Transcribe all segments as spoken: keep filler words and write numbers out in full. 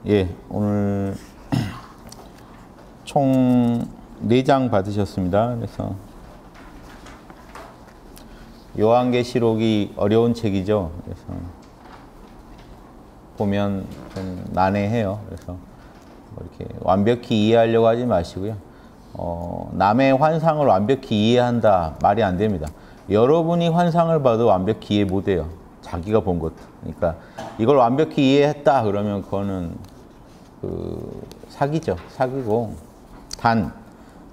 예, 오늘 총 네 장 받으셨습니다. 그래서 요한계시록이 어려운 책이죠. 그래서 보면 좀 난해해요. 그래서 뭐 이렇게 완벽히 이해하려고 하지 마시고요. 어, 남의 환상을 완벽히 이해한다 말이 안 됩니다. 여러분이 환상을 봐도 완벽히 이해 못해요. 자기가 본 것도. 그러니까 이걸 완벽히 이해했다 그러면 그거는 그 사기죠. 사기고 단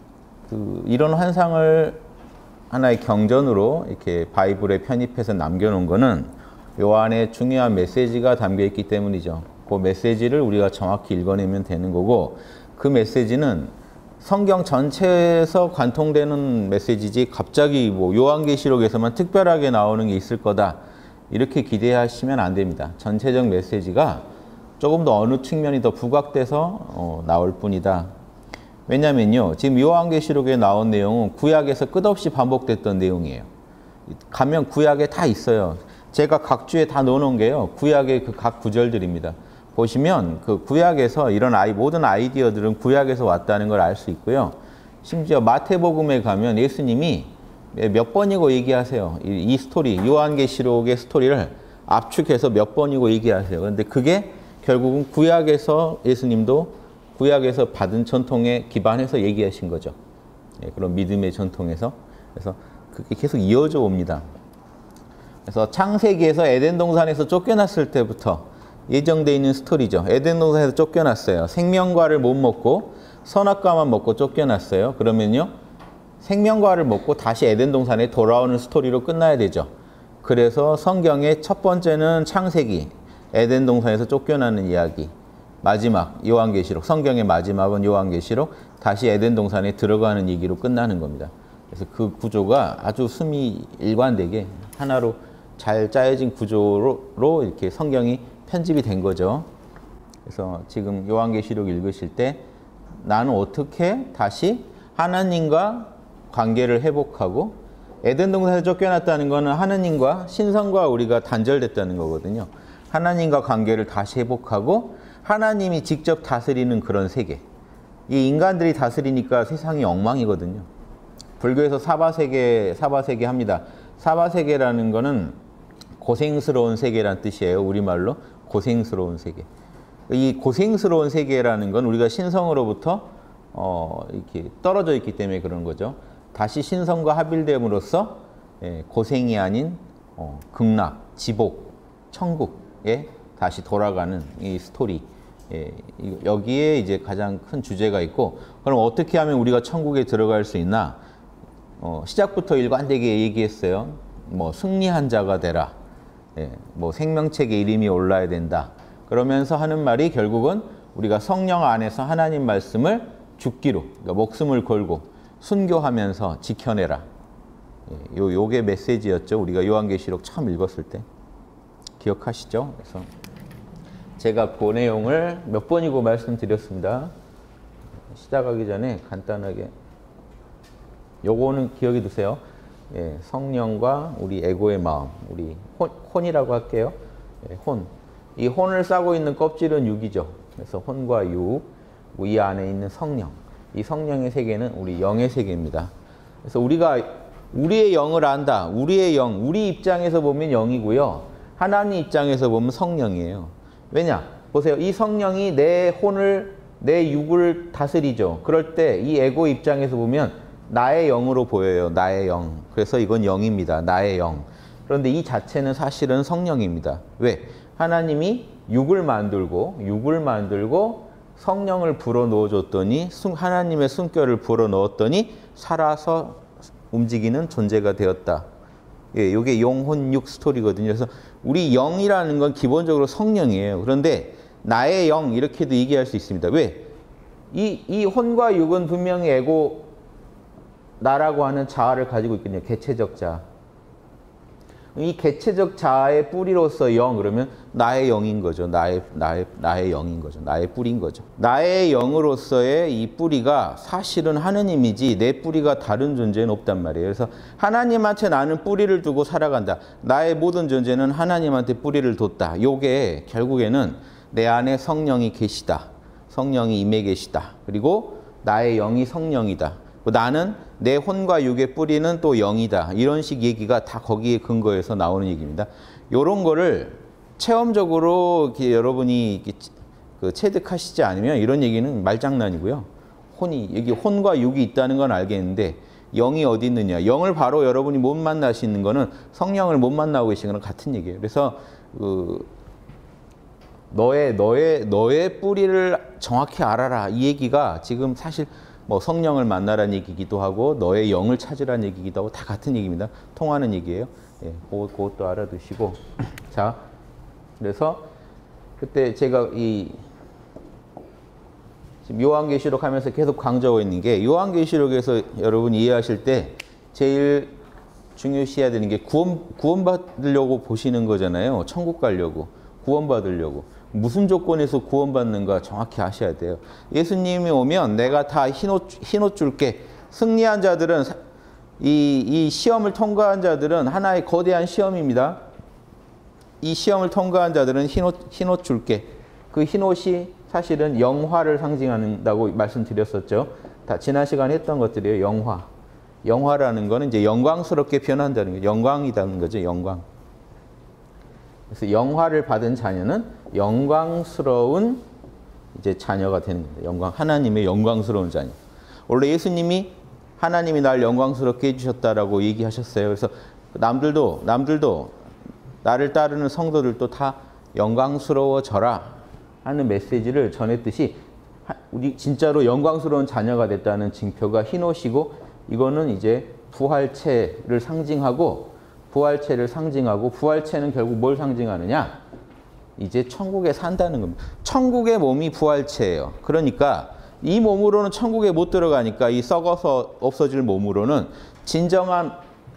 그 이런 환상을 하나의 경전으로 이렇게 바이블에 편입해서 남겨놓은 거는 요 안에 중요한 메시지가 담겨 있기 때문이죠. 그 메시지를 우리가 정확히 읽어내면 되는 거고, 그 메시지는 성경 전체에서 관통되는 메시지지 갑자기 뭐 요한계시록에서만 특별하게 나오는 게 있을 거다 이렇게 기대하시면 안 됩니다. 전체적 메시지가 조금 더 어느 측면이 더 부각돼서 어, 나올 뿐이다. 왜냐면요, 지금 요한계시록에 나온 내용은 구약에서 끝없이 반복됐던 내용이에요. 가면 구약에 다 있어요. 제가 각 주에 다 넣어놓은 게요, 구약의 그 각 구절들입니다. 보시면 그 구약에서 이런 아이 모든 아이디어들은 구약에서 왔다는 걸 알 수 있고요. 심지어 마태복음에 가면 예수님이 몇 번이고 얘기하세요. 이, 이 스토리, 요한계시록의 스토리를 압축해서 몇 번이고 얘기하세요. 그런데 그게 결국은 구약에서 예수님도 구약에서 받은 전통에 기반해서 얘기하신 거죠. 예, 그런 믿음의 전통에서. 그래서 그게 계속 이어져 옵니다. 그래서 창세기에서 에덴 동산에서 쫓겨났을 때부터 예정되어 있는 스토리죠. 에덴 동산에서 쫓겨났어요. 생명과를 못 먹고 선악과만 먹고 쫓겨났어요. 그러면요, 생명과를 먹고 다시 에덴 동산에 돌아오는 스토리로 끝나야 되죠. 그래서 성경의 첫 번째는 창세기, 에덴 동산에서 쫓겨나는 이야기. 마지막 요한계시록, 성경의 마지막은 요한계시록, 다시 에덴 동산에 들어가는 얘기로 끝나는 겁니다. 그래서 그 구조가 아주 숨이 일관되게 하나로 잘 짜여진 구조로 이렇게 성경이 편집이 된 거죠. 그래서 지금 요한계시록 읽으실 때 나는 어떻게 다시 하나님과 관계를 회복하고, 에덴 동산에서 쫓겨났다는 것은 하나님과 신성과 우리가 단절됐다는 거거든요. 하나님과 관계를 다시 회복하고 하나님이 직접 다스리는 그런 세계. 이 인간들이 다스리니까 세상이 엉망이거든요. 불교에서 사바세계, 사바세계 합니다. 사바세계라는 거는 고생스러운 세계란 뜻이에요. 우리말로 고생스러운 세계. 이 고생스러운 세계라는 건 우리가 신성으로부터 어, 이렇게 떨어져 있기 때문에 그런 거죠. 다시 신성과 합일됨으로써 예, 고생이 아닌 어, 극락, 지복, 천국에 다시 돌아가는 이 스토리. 예, 여기에 이제 가장 큰 주제가 있고, 그럼 어떻게 하면 우리가 천국에 들어갈 수 있나? 어, 시작부터 일관되게 얘기했어요. 뭐 승리한 자가 되라. 예, 뭐 생명책에 이름이 올라야 된다. 그러면서 하는 말이 결국은 우리가 성령 안에서 하나님 말씀을 죽기로, 그러니까 목숨을 걸고 순교하면서 지켜내라. 예, 요 요게 메시지였죠. 우리가 요한계시록 처음 읽었을 때 기억하시죠? 그래서 제가 그 내용을 몇 번이고 말씀드렸습니다. 시작하기 전에 간단하게 요거는 기억해 두세요. 예, 성령과 우리 에고의 마음, 우리 혼, 혼이라고 할게요. 예, 혼. 이 혼을 싸고 있는 껍질은 육이죠. 그래서 혼과 육, 이 안에 있는 성령. 이 성령의 세계는 우리 영의 세계입니다. 그래서 우리가 우리의 영을 안다. 우리의 영, 우리 입장에서 보면 영이고요. 하나님 입장에서 보면 성령이에요. 왜냐? 보세요. 이 성령이 내 혼을, 내 육을 다스리죠. 그럴 때 이 에고 입장에서 보면 나의 영으로 보여요. 나의 영. 그래서 이건 영입니다. 나의 영. 그런데 이 자체는 사실은 성령입니다. 왜? 하나님이 육을 만들고, 육을 만들고 성령을 불어넣어 줬더니, 하나님의 숨결을 불어넣었더니 살아서 움직이는 존재가 되었다. 예, 이게 영혼육 스토리거든요. 그래서 우리 영이라는 건 기본적으로 성령이에요. 그런데 나의 영 이렇게도 얘기할 수 있습니다. 왜? 이, 이 혼과 육은 분명히 에고, 나라고 하는 자아를 가지고 있거든요. 개체적 자아. 이 개체적 자아의 뿌리로서 영, 그러면 나의 영인 거죠. 나의, 나의, 나의 영인 거죠. 나의 뿌리인 거죠. 나의 영으로서의 이 뿌리가 사실은 하느님이지 내 뿌리가 다른 존재는 없단 말이에요. 그래서 하나님한테 나는 뿌리를 두고 살아간다. 나의 모든 존재는 하나님한테 뿌리를 뒀다. 요게 결국에는 내 안에 성령이 계시다. 성령이 임해 계시다. 그리고 나의 영이 성령이다. 나는 내 혼과 육의 뿌리는 또 영이다. 이런 식 얘기가 다 거기에 근거해서 나오는 얘기입니다. 이런 거를 체험적으로 이렇게 여러분이 이렇게 그 체득하시지 않으면 이런 얘기는 말장난이고요. 혼이, 여기 혼과 육이 있다는 건 알겠는데 영이 어디 있느냐. 영을 바로 여러분이 못 만나시는 거는 성령을 못 만나고 계시는 거는 같은 얘기예요. 그래서 그 너의 너의 너의 뿌리를 정확히 알아라. 이 얘기가 지금 사실 뭐 성령을 만나라는 얘기기도 하고 너의 영을 찾으라는 얘기기도 하고 다 같은 얘기입니다. 통하는 얘기예요. 예, 그것, 그것도 알아두시고. 자, 그래서 그때 제가 이 지금 요한계시록 하면서 계속 강조하고 있는 게 요한계시록에서 여러분이 이해하실 때 제일 중요시해야 되는 게 구원, 구원받으려고 보시는 거잖아요. 천국 가려고. 구원받으려고. 무슨 조건에서 구원받는가 정확히 아셔야 돼요. 예수님이 오면 내가 다 흰옷, 흰옷 줄게. 승리한 자들은 이, 이 시험을 통과한 자들은 하나의 거대한 시험입니다. 이 시험을 통과한 자들은 흰옷, 흰옷 줄게. 그 흰옷이 사실은 영화를 상징한다고 말씀드렸었죠. 다 지난 시간에 했던 것들이에요. 영화. 영화라는 거는 이제 영광스럽게 변한다는 거예요. 영광이라는 거죠. 영광. 그래서 영화를 받은 자녀는 영광스러운 이제 자녀가 되는 겁니다. 영광, 하나님의 영광스러운 자녀. 원래 예수님이 하나님이 날 영광스럽게 해주셨다라고 얘기하셨어요. 그래서 남들도 남들도 나를 따르는 성도들도 다 영광스러워져라 하는 메시지를 전했듯이 우리 진짜로 영광스러운 자녀가 됐다는 징표가 흰옷이고 이거는 이제 부활체를 상징하고 부활체를 상징하고 부활체는 결국 뭘 상징하느냐? 이제 천국에 산다는 겁니다. 천국의 몸이 부활체예요. 그러니까 이 몸으로는 천국에 못 들어가니까 이 썩어서 없어질 몸으로는 진정한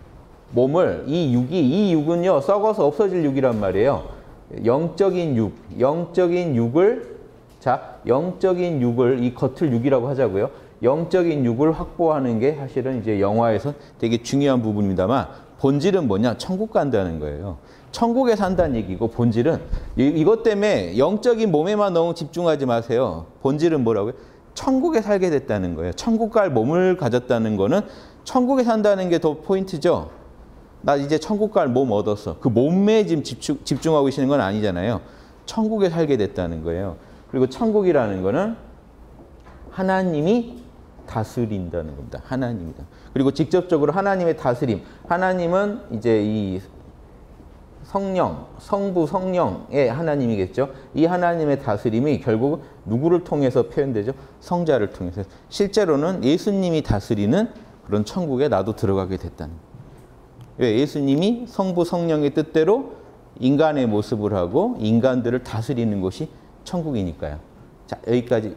몸을 이 육이 이 육은요 썩어서 없어질 육이란 말이에요. 영적인 육, 영적인 육을 자 영적인 육을 이 겉을 육이라고 하자고요. 영적인 육을 확보하는 게 사실은 이제 영화에서 되게 중요한 부분입니다만 본질은 뭐냐? 천국 간다는 거예요. 천국에 산다는 얘기고 본질은 이, 이것 때문에 영적인 몸에만 너무 집중하지 마세요. 본질은 뭐라고요? 천국에 살게 됐다는 거예요. 천국 갈 몸을 가졌다는 거는 천국에 산다는 게 더 포인트죠. 나 이제 천국 갈 몸 얻었어. 그 몸에 지금 집중, 집중하고 계시는 건 아니잖아요. 천국에 살게 됐다는 거예요. 그리고 천국이라는 거는 하나님이 다스린다는 겁니다. 하나님이다. 그리고 직접적으로 하나님의 다스림. 하나님은 이제 이 성령, 성부 성령의 하나님이겠죠. 이 하나님의 다스림이 결국 누구를 통해서 표현되죠? 성자를 통해서. 실제로는 예수님이 다스리는 그런 천국에 나도 들어가게 됐다는 거예요. 왜? 예수님이 성부 성령의 뜻대로 인간의 모습을 하고 인간들을 다스리는 곳이 천국이니까요. 자, 여기까지.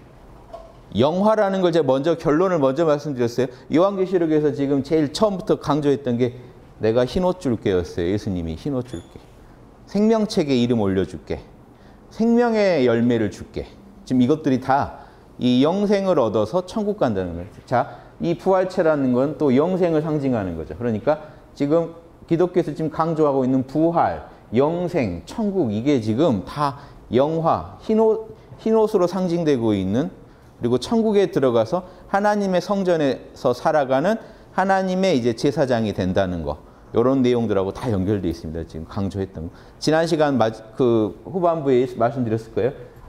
영화라는 걸 제가 먼저 결론을 먼저 말씀드렸어요. 요한계시록에서 지금 제일 처음부터 강조했던 게 내가 흰옷 줄게였어요. 예수님이 흰옷 줄게. 생명책에 이름 올려줄게. 생명의 열매를 줄게. 지금 이것들이 다 이 영생을 얻어서 천국 간다는 거예요. 자, 이 부활체라는 건 또 영생을 상징하는 거죠. 그러니까 지금 기독교에서 지금 강조하고 있는 부활, 영생, 천국 이게 지금 다 영화, 흰옷, 흰옷으로 상징되고 있는 그리고 천국에 들어가서 하나님의 성전에서 살아가는 하나님의 이제 제사장이 된다는 거. 이런 내용들하고 다 연결되어 있습니다. 지금 강조했던 거. 지난 시간 그 후반부에 말씀드렸을 거예요.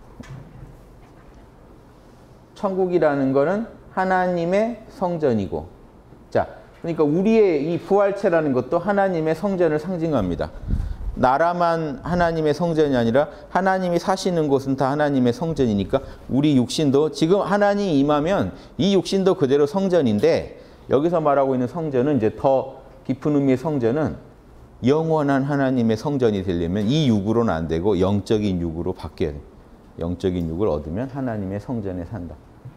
천국이라는 거는 하나님의 성전이고. 자, 그러니까 우리의 이 부활체라는 것도 하나님의 성전을 상징합니다. 나라만 하나님의 성전이 아니라 하나님이 사시는 곳은 다 하나님의 성전이니까 우리 육신도 지금 하나님이 임하면 이 육신도 그대로 성전인데 여기서 말하고 있는 성전은 이제 더 깊은 의미의 성전은 영원한 하나님의 성전이 되려면 이 육으로는 안 되고 영적인 육으로 바뀌어야 돼요. 영적인 육을 얻으면 하나님의 성전에 산다.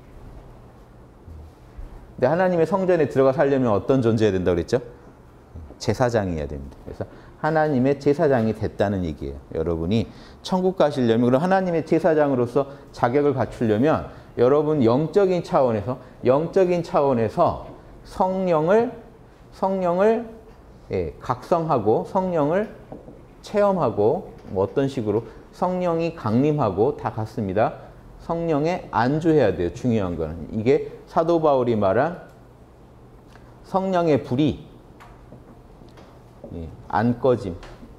근데 하나님의 성전에 들어가 살려면 어떤 존재해야 된다고 그랬죠? 제사장이어야 됩니다. 그래서 하나님의 제사장이 됐다는 얘기예요. 여러분이 천국 가시려면 그럼 하나님의 제사장으로서 자격을 갖추려면 여러분 영적인 차원에서 영적인 차원에서 성령을 성령을 예, 각성하고 성령을 체험하고 뭐 어떤 식으로 성령이 강림하고 다 같습니다. 성령에 안주해야 돼요. 중요한 거는. 이게 사도 바울이 말한 성령의 불이 안 꺼짐.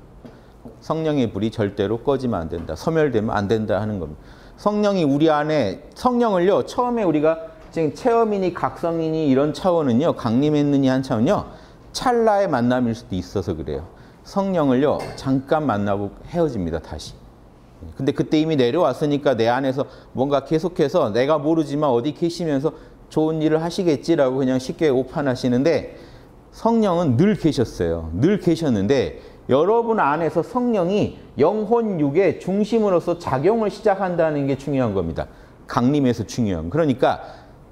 성령의 불이 절대로 꺼지면 안 된다. 소멸되면 안 된다 하는 겁니다. 성령이 우리 안에, 성령을요, 처음에 우리가 지금 체험이니 각성이니 이런 차원은요, 강림했느니 한 차원은요, 찰나의 만남일 수도 있어서 그래요. 성령을요, 잠깐 만나고 헤어집니다, 다시. 근데 그때 이미 내려왔으니까 내 안에서 뭔가 계속해서 내가 모르지만 어디 계시면서 좋은 일을 하시겠지라고 그냥 쉽게 오판하시는데, 성령은 늘 계셨어요. 늘 계셨는데 여러분 안에서 성령이 영혼 육의 중심으로서 작용을 시작한다는 게 중요한 겁니다. 강림에서 중요한. 그러니까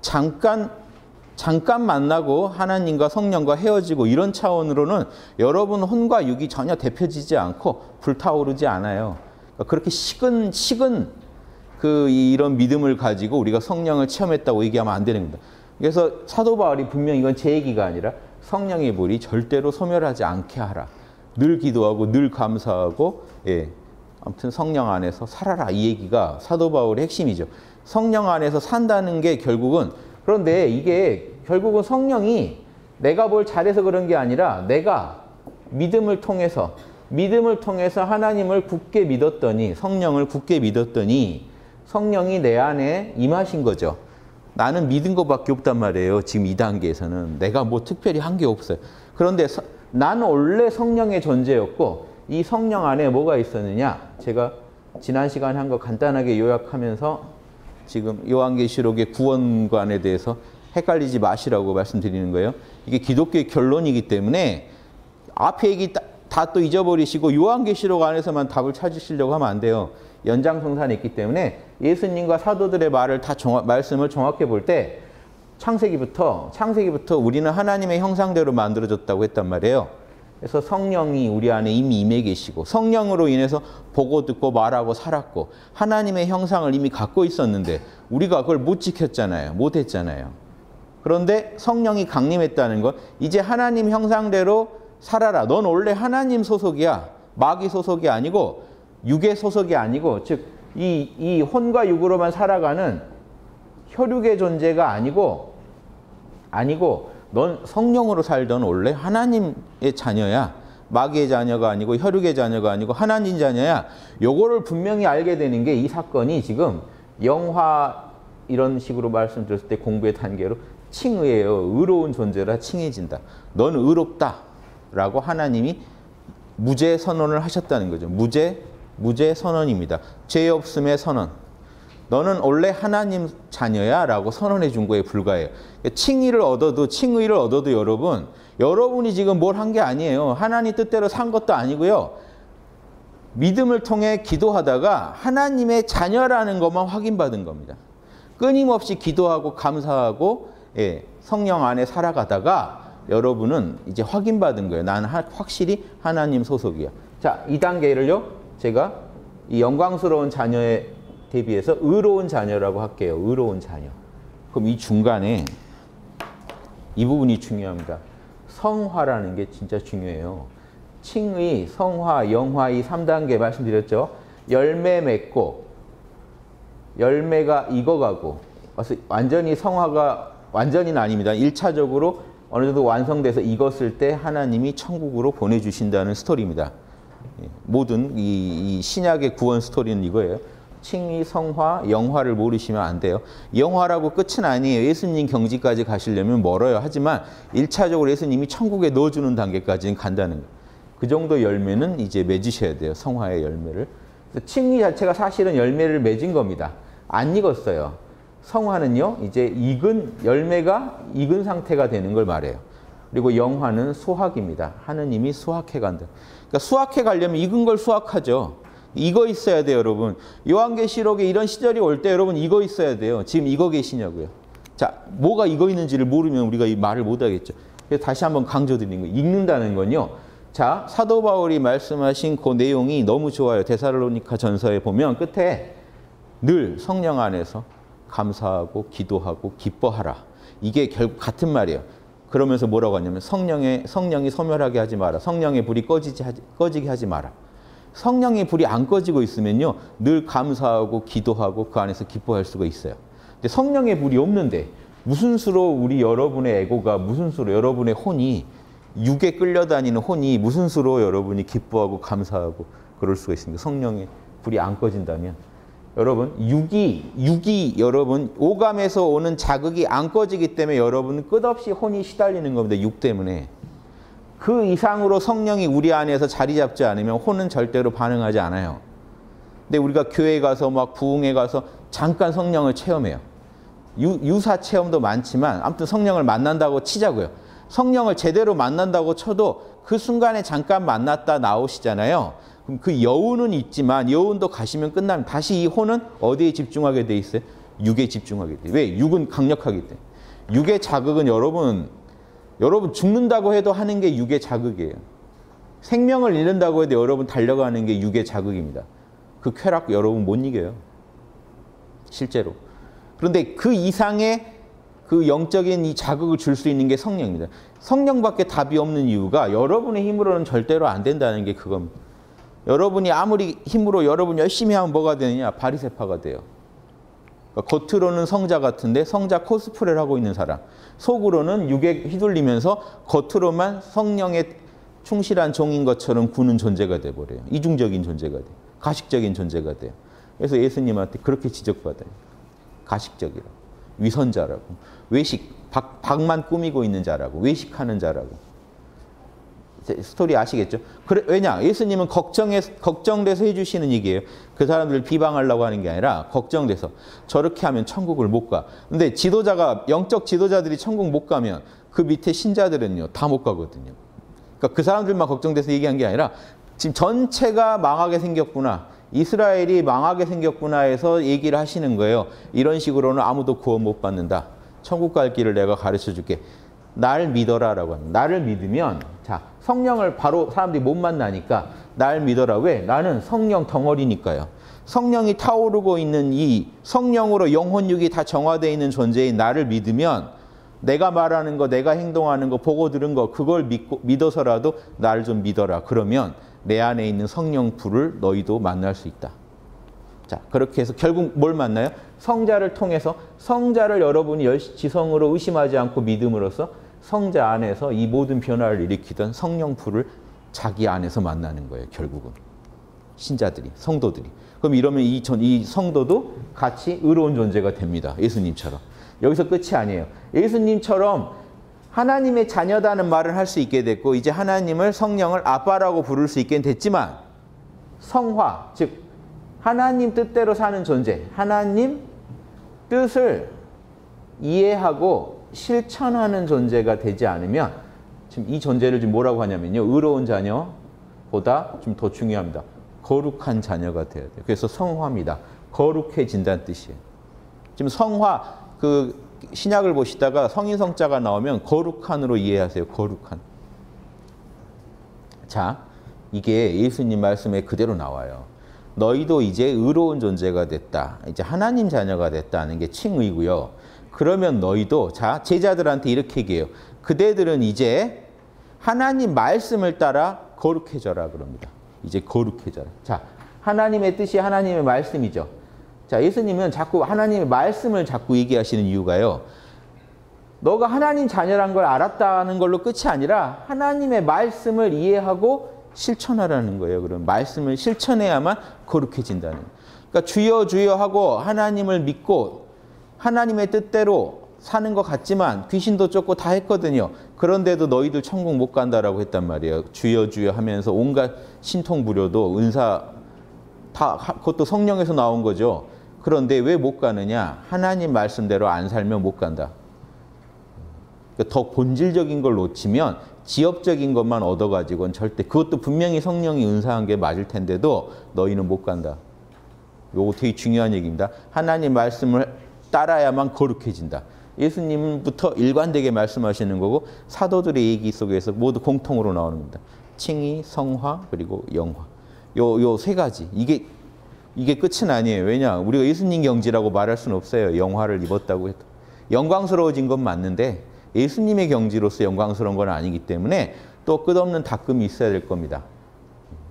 잠깐 잠깐 만나고 하나님과 성령과 헤어지고 이런 차원으로는 여러분 혼과 육이 전혀 대표지지 않고 불타오르지 않아요. 그렇게 식은 식은 그 이런 믿음을 가지고 우리가 성령을 체험했다고 얘기하면 안 되는 겁니다. 그래서 사도 바울이 분명히 이건 제 얘기가 아니라 성령의 불이 절대로 소멸하지 않게 하라. 늘 기도하고 늘 감사하고, 예, 아무튼 성령 안에서 살아라, 이 얘기가 사도 바울의 핵심이죠. 성령 안에서 산다는 게 결국은, 그런데 이게 결국은 성령이 내가 뭘 잘해서 그런 게 아니라 내가 믿음을 통해서 믿음을 통해서 하나님을 굳게 믿었더니, 성령을 굳게 믿었더니 성령이 내 안에 임하신 거죠. 나는 믿은 것밖에 없단 말이에요. 지금 이 단계에서는 내가 뭐 특별히 한 게 없어요. 그런데 서, 나는 원래 성령의 존재였고 이 성령 안에 뭐가 있었느냐? 제가 지난 시간에 한 거 간단하게 요약하면서 지금 요한계시록의 구원관에 대해서 헷갈리지 마시라고 말씀드리는 거예요. 이게 기독교의 결론이기 때문에 앞에 얘기 다 또 잊어버리시고 요한계시록 안에서만 답을 찾으시려고 하면 안 돼요. 연장성산이 있기 때문에 예수님과 사도들의 말을 다 정확, 말씀을 정확히 볼 때 창세기부터 창세기부터 우리는 하나님의 형상대로 만들어졌다고 했단 말이에요. 그래서 성령이 우리 안에 이미 임해 계시고 성령으로 인해서 보고 듣고 말하고 살았고 하나님의 형상을 이미 갖고 있었는데 우리가 그걸 못 지켰잖아요. 못 했잖아요. 그런데 성령이 강림했다는 건 이제 하나님 형상대로 살아라. 넌 원래 하나님 소속이야. 마귀 소속이 아니고 육의 소속이 아니고 즉 이, 이 혼과 육으로만 살아가는 혈육의 존재가 아니고 아니고 넌 성령으로 살던 원래 하나님의 자녀야. 마귀의 자녀가 아니고 혈육의 자녀가 아니고 하나님 자녀야. 요거를 분명히 알게 되는 게 이 사건이 지금 영화 이런 식으로 말씀드렸을 때 공부의 단계로 칭의예요. 의로운 존재라 칭해진다. 넌 의롭다 라고 하나님이 무죄 선언을 하셨다는 거죠. 무죄, 무죄 선언입니다. 죄 없음의 선언. 너는 원래 하나님 자녀야 라고 선언해 준 거에 불과해요. 칭의를 얻어도 칭의를 얻어도 여러분 여러분이 지금 뭘 한 게 아니에요. 하나님 뜻대로 산 것도 아니고요. 믿음을 통해 기도하다가 하나님의 자녀라는 것만 확인받은 겁니다. 끊임없이 기도하고 감사하고 예, 성령 안에 살아가다가 여러분은 이제 확인받은 거예요. 나는 확실히 하나님 소속이야. 자, 이 단계를요. 제가 이 영광스러운 자녀에 대비해서 의로운 자녀라고 할게요. 의로운 자녀. 그럼 이 중간에 이 부분이 중요합니다. 성화라는 게 진짜 중요해요. 칭의, 성화, 영화 이 삼 단계 말씀드렸죠. 열매 맺고 열매가 익어가고 완전히 성화가 완전히는 아닙니다. 일 차적으로 어느 정도 완성돼서 익었을 때 하나님이 천국으로 보내주신다는 스토리입니다. 모든 이, 이 신약의 구원 스토리는 이거예요. 칭의, 성화, 영화를 모르시면 안 돼요. 영화라고 끝은 아니에요. 예수님 경지까지 가시려면 멀어요. 하지만 일 차적으로 예수님이 천국에 넣어주는 단계까지는 간다는 거예요. 그 정도 열매는 이제 맺으셔야 돼요. 성화의 열매를. 칭의 자체가 사실은 열매를 맺은 겁니다. 안 익었어요. 성화는요, 이제 익은, 열매가 익은 상태가 되는 걸 말해요. 그리고 영화는 수확입니다. 하느님이 수확해 간다. 그러니까 수확해 가려면 익은 걸 수확하죠. 익어 있어야 돼요, 여러분. 요한계시록에 이런 시절이 올 때 여러분 익어 있어야 돼요. 지금 익어 계시냐고요. 자, 뭐가 익어 있는지를 모르면 우리가 이 말을 못 하겠죠. 그래서 다시 한번 강조드리는 거예요. 익는다는 건요. 자, 사도 바울이 말씀하신 그 내용이 너무 좋아요. 데살로니가 전서에 보면 끝에 늘 성령 안에서 감사하고 기도하고 기뻐하라. 이게 결국 같은 말이에요. 그러면서 뭐라고 하냐면 성령의, 성령이 소멸하게 하지 마라. 성령의 불이 꺼지지 하지, 꺼지게 하지 마라. 성령의 불이 안 꺼지고 있으면요. 늘 감사하고 기도하고 그 안에서 기뻐할 수가 있어요. 근데 성령의 불이 없는데 무슨 수로 우리 여러분의 에고가 무슨 수로 여러분의 혼이 육에 끌려다니는 혼이 무슨 수로 여러분이 기뻐하고 감사하고 그럴 수가 있습니까? 성령의 불이 안 꺼진다면. 여러분 육이 육이 여러분 오감에서 오는 자극이 안 꺼지기 때문에 여러분은 끝없이 혼이 시달리는 겁니다. 육 때문에. 그 이상으로 성령이 우리 안에서 자리 잡지 않으면 혼은 절대로 반응하지 않아요. 근데 우리가 교회 가서 막 부흥회 가서 잠깐 성령을 체험해요. 유, 유사 체험도 많지만 아무튼 성령을 만난다고 치자고요. 성령을 제대로 만난다고 쳐도 그 순간에 잠깐 만났다 나오시잖아요. 그럼 그 여운은 있지만 여운도 가시면 끝나면 다시 이 혼은 어디에 집중하게 돼 있어요? 육에 집중하게 돼요. 왜? 육은 강력하기 때문에. 육의 자극은 여러분 여러분 죽는다고 해도 하는 게 육의 자극이에요. 생명을 잃는다고 해도 여러분 달려가는 게 육의 자극입니다. 그 쾌락 여러분 못 이겨요. 실제로. 그런데 그 이상의 그 영적인 이 자극을 줄 수 있는 게 성령입니다. 성령밖에 답이 없는 이유가 여러분의 힘으로는 절대로 안 된다는 게 그겁니다. 여러분이 아무리 힘으로 여러분 열심히 하면 뭐가 되느냐? 바리새파가 돼요. 그러니까 겉으로는 성자 같은데 성자 코스프레를 하고 있는 사람. 속으로는 육에 휘둘리면서 겉으로만 성령에 충실한 종인 것처럼 구는 존재가 돼버려요. 이중적인 존재가 돼요. 가식적인 존재가 돼요. 그래서 예수님한테 그렇게 지적받아요. 가식적이라고. 위선자라고. 외식, 박, 박만 꾸미고 있는 자라고. 외식하는 자라고. 스토리 아시겠죠? 그래, 왜냐? 예수님은 걱정해, 걱정돼서 해주시는 얘기예요. 그 사람들을 비방하려고 하는 게 아니라 걱정돼서 저렇게 하면 천국을 못 가. 근데 지도자가 영적 지도자들이 천국 못 가면 그 밑에 신자들은요 다 못 가거든요. 그러니까 그 사람들만 걱정돼서 얘기한 게 아니라 지금 전체가 망하게 생겼구나. 이스라엘이 망하게 생겼구나 해서 얘기를 하시는 거예요. 이런 식으로는 아무도 구원 못 받는다. 천국 갈 길을 내가 가르쳐 줄게. 날 믿어라라고 합니다. 나를 믿으면 자 성령을 바로 사람들이 못 만나니까 날 믿어라. 왜? 나는 성령 덩어리니까요. 성령이 타오르고 있는 이 성령으로 영혼육이 다 정화되어 있는 존재인 나를 믿으면 내가 말하는 거, 내가 행동하는 거, 보고 들은 거 그걸 믿고, 믿어서라도 나를 좀 믿어라. 그러면 내 안에 있는 성령 불을 너희도 만날 수 있다. 자, 그렇게 해서 결국 뭘 만나요? 성자를 통해서 성자를 여러분이 지성으로 의심하지 않고 믿음으로써 성자 안에서 이 모든 변화를 일으키던 성령 불을 자기 안에서 만나는 거예요. 결국은. 신자들이, 성도들이. 그럼 이러면 이, 전, 이 성도도 같이 의로운 존재가 됩니다. 예수님처럼. 여기서 끝이 아니에요. 예수님처럼 하나님의 자녀다는 말을 할 수 있게 됐고 이제 하나님을 성령을 아빠라고 부를 수 있게 됐지만 성화, 즉 하나님 뜻대로 사는 존재, 하나님 뜻을 이해하고 실천하는 존재가 되지 않으면 지금 이 존재를 지금 뭐라고 하냐면요. 의로운 자녀보다 좀 더 중요합니다. 거룩한 자녀가 되어야 돼요. 그래서 성화입니다. 거룩해진다는 뜻이에요. 지금 성화, 그 신약을 보시다가 성인 성자가 나오면 거룩한으로 이해하세요. 거룩한. 자, 이게 예수님 말씀에 그대로 나와요. 너희도 이제 의로운 존재가 됐다. 이제 하나님 자녀가 됐다는 게 칭의고요. 그러면 너희도 자 제자들한테 이렇게 얘기해요. 그대들은 이제 하나님 말씀을 따라 거룩해져라 그럽니다. 이제 거룩해져라. 자, 하나님의 뜻이 하나님의 말씀이죠. 자, 예수님은 자꾸 하나님의 말씀을 자꾸 얘기하시는 이유가요. 너가 하나님 자녀란 걸 알았다는 걸로 끝이 아니라 하나님의 말씀을 이해하고 실천하라는 거예요. 그럼 말씀을 실천해야만 거룩해진다는. 그러니까 주여 주여 하고 하나님을 믿고 하나님의 뜻대로 사는 것 같지만 귀신도 쫓고 다 했거든요. 그런데도 너희들 천국 못 간다라고 했단 말이에요. 주여 주여 하면서 온갖 신통부려도 은사 다 그것도 성령에서 나온 거죠. 그런데 왜 못 가느냐? 하나님 말씀대로 안 살면 못 간다. 그러니까 더 본질적인 걸 놓치면 지엽적인 것만 얻어가지고는 절대 그것도 분명히 성령이 은사한 게 맞을 텐데도 너희는 못 간다. 이거 되게 중요한 얘기입니다. 하나님 말씀을 따라야만 거룩해진다. 예수님부터 일관되게 말씀하시는 거고 사도들의 얘기 속에서 모두 공통으로 나오는 겁니다. 칭의, 성화, 그리고 영화. 요, 요 세 가지. 이게, 이게 끝은 아니에요. 왜냐? 우리가 예수님 경지라고 말할 수는 없어요. 영화를 입었다고 해도. 영광스러워진 건 맞는데 예수님의 경지로서 영광스러운 건 아니기 때문에 또 끝없는 닦음이 있어야 될 겁니다.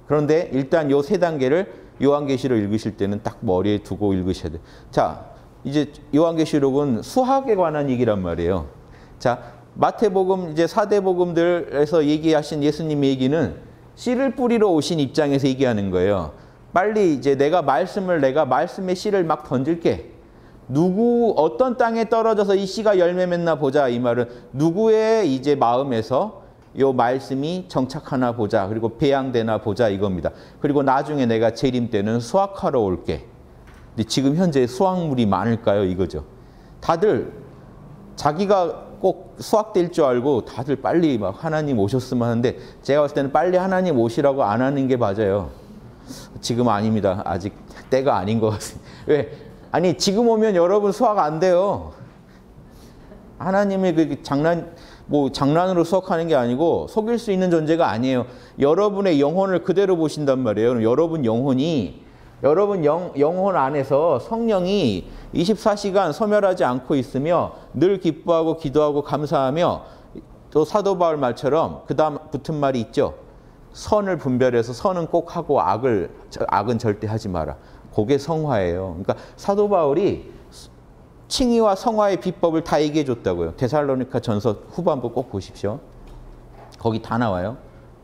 그런데 일단 요 세 단계를 요한계시록 읽으실 때는 딱 머리에 두고 읽으셔야 돼요. 자, 이제 요한계시록은 수학에 관한 얘기란 말이에요. 자, 마태복음 이제 사대복음들에서 얘기하신 예수님의 얘기는 씨를 뿌리러 오신 입장에서 얘기하는 거예요. 빨리 이제 내가 말씀을 내가 말씀의 씨를 막 던질게. 누구 어떤 땅에 떨어져서 이 씨가 열매 맺나 보자. 이 말은 누구의 이제 마음에서 요 말씀이 정착하나 보자. 그리고 배양되나 보자 이겁니다. 그리고 나중에 내가 재림 때는 수확하러 올게. 근데 지금 현재 수확물이 많을까요? 이거죠. 다들 자기가 꼭 수확될 줄 알고 다들 빨리 막 하나님 오셨으면 하는데 제가 봤을 때는 빨리 하나님 오시라고 안 하는 게 맞아요. 지금 아닙니다. 아직 때가 아닌 것 같습니다. 왜? 아니 지금 오면 여러분 수확 안 돼요. 하나님의 그 장난 뭐 장난으로 수확하는 게 아니고 속일 수 있는 존재가 아니에요. 여러분의 영혼을 그대로 보신단 말이에요. 여러분 영혼이 여러분 영, 영혼 안에서 성령이 이십사 시간 소멸하지 않고 있으며 늘 기뻐하고 기도하고 감사하며 또 사도 바울 말처럼 그 다음 붙은 말이 있죠. 선을 분별해서 선은 꼭 하고 악을 악은 절대 하지 마라. 그게 성화예요. 그러니까 사도 바울이 칭의와 성화의 비법을 다 얘기해 줬다고요. 데살로니가 전서 후반부 꼭 보십시오. 거기 다 나와요.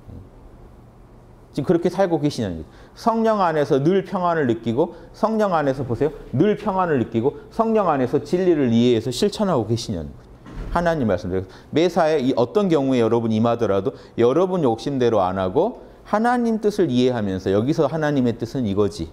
지금 그렇게 살고 계시냐는 거예요. 성령 안에서 늘 평안을 느끼고 성령 안에서 보세요. 늘 평안을 느끼고 성령 안에서 진리를 이해해서 실천하고 계시냐는 거예요. 하나님 말씀대로 매사에 이 어떤 경우에 여러분 임하더라도 여러분 욕심대로 안 하고 하나님 뜻을 이해하면서 여기서 하나님의 뜻은 이거지.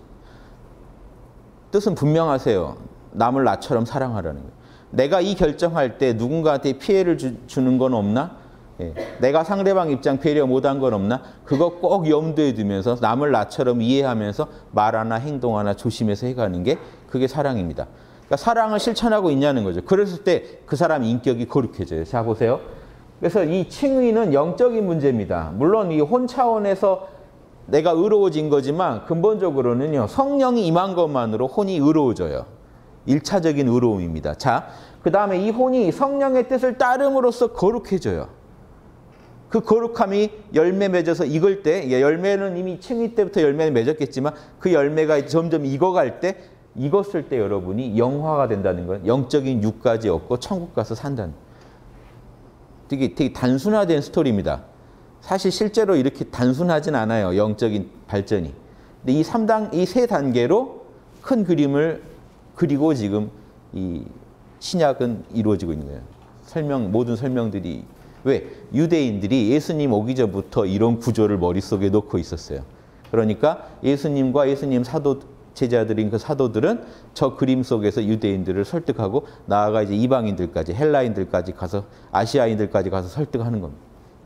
뜻은 분명하세요. 남을 나처럼 사랑하라는 거예요. 내가 이 결정할 때 누군가한테 피해를 주, 주는 건 없나? 예. 내가 상대방 입장 배려 못한 건 없나? 그거 꼭 염두에 두면서 남을 나처럼 이해하면서 말 하나 행동 하나 조심해서 해가는 게 그게 사랑입니다. 그러니까 사랑을 실천하고 있냐는 거죠. 그랬을 때 그 사람 인격이 거룩해져요. 자 보세요. 그래서 이 칭의는 영적인 문제입니다. 물론 이 혼 차원에서 내가 의로워진 거지만 근본적으로는요. 성령이 임한 것만으로 혼이 의로워져요. 일차적인 의로움입니다. 자, 그 다음에 이 혼이 성령의 뜻을 따름으로써 거룩해져요. 그 거룩함이 열매 맺어서 익을 때, 열매는 이미 칭의 때부터 열매는 맺었겠지만 그 열매가 점점 익어갈 때, 익었을 때 여러분이 영화가 된다는 거예요. 영적인 육까지 얻고 천국 가서 산다는 거예요. 되게, 되게 단순화된 스토리입니다. 사실 실제로 이렇게 단순하진 않아요. 영적인 발전이. 근데 이 삼 단, 이 세 단계로 큰 그림을 그리고 지금 이 신약은 이루어지고 있는 거예요. 설명, 모든 설명들이. 왜? 유대인들이 예수님 오기 전부터 이런 구조를 머릿속에 놓고 있었어요. 그러니까 예수님과 예수님 사도, 제자들인 그 사도들은 저 그림 속에서 유대인들을 설득하고 나아가 이제 이방인들까지, 헬라인들까지 가서, 아시아인들까지 가서 설득하는 겁니다.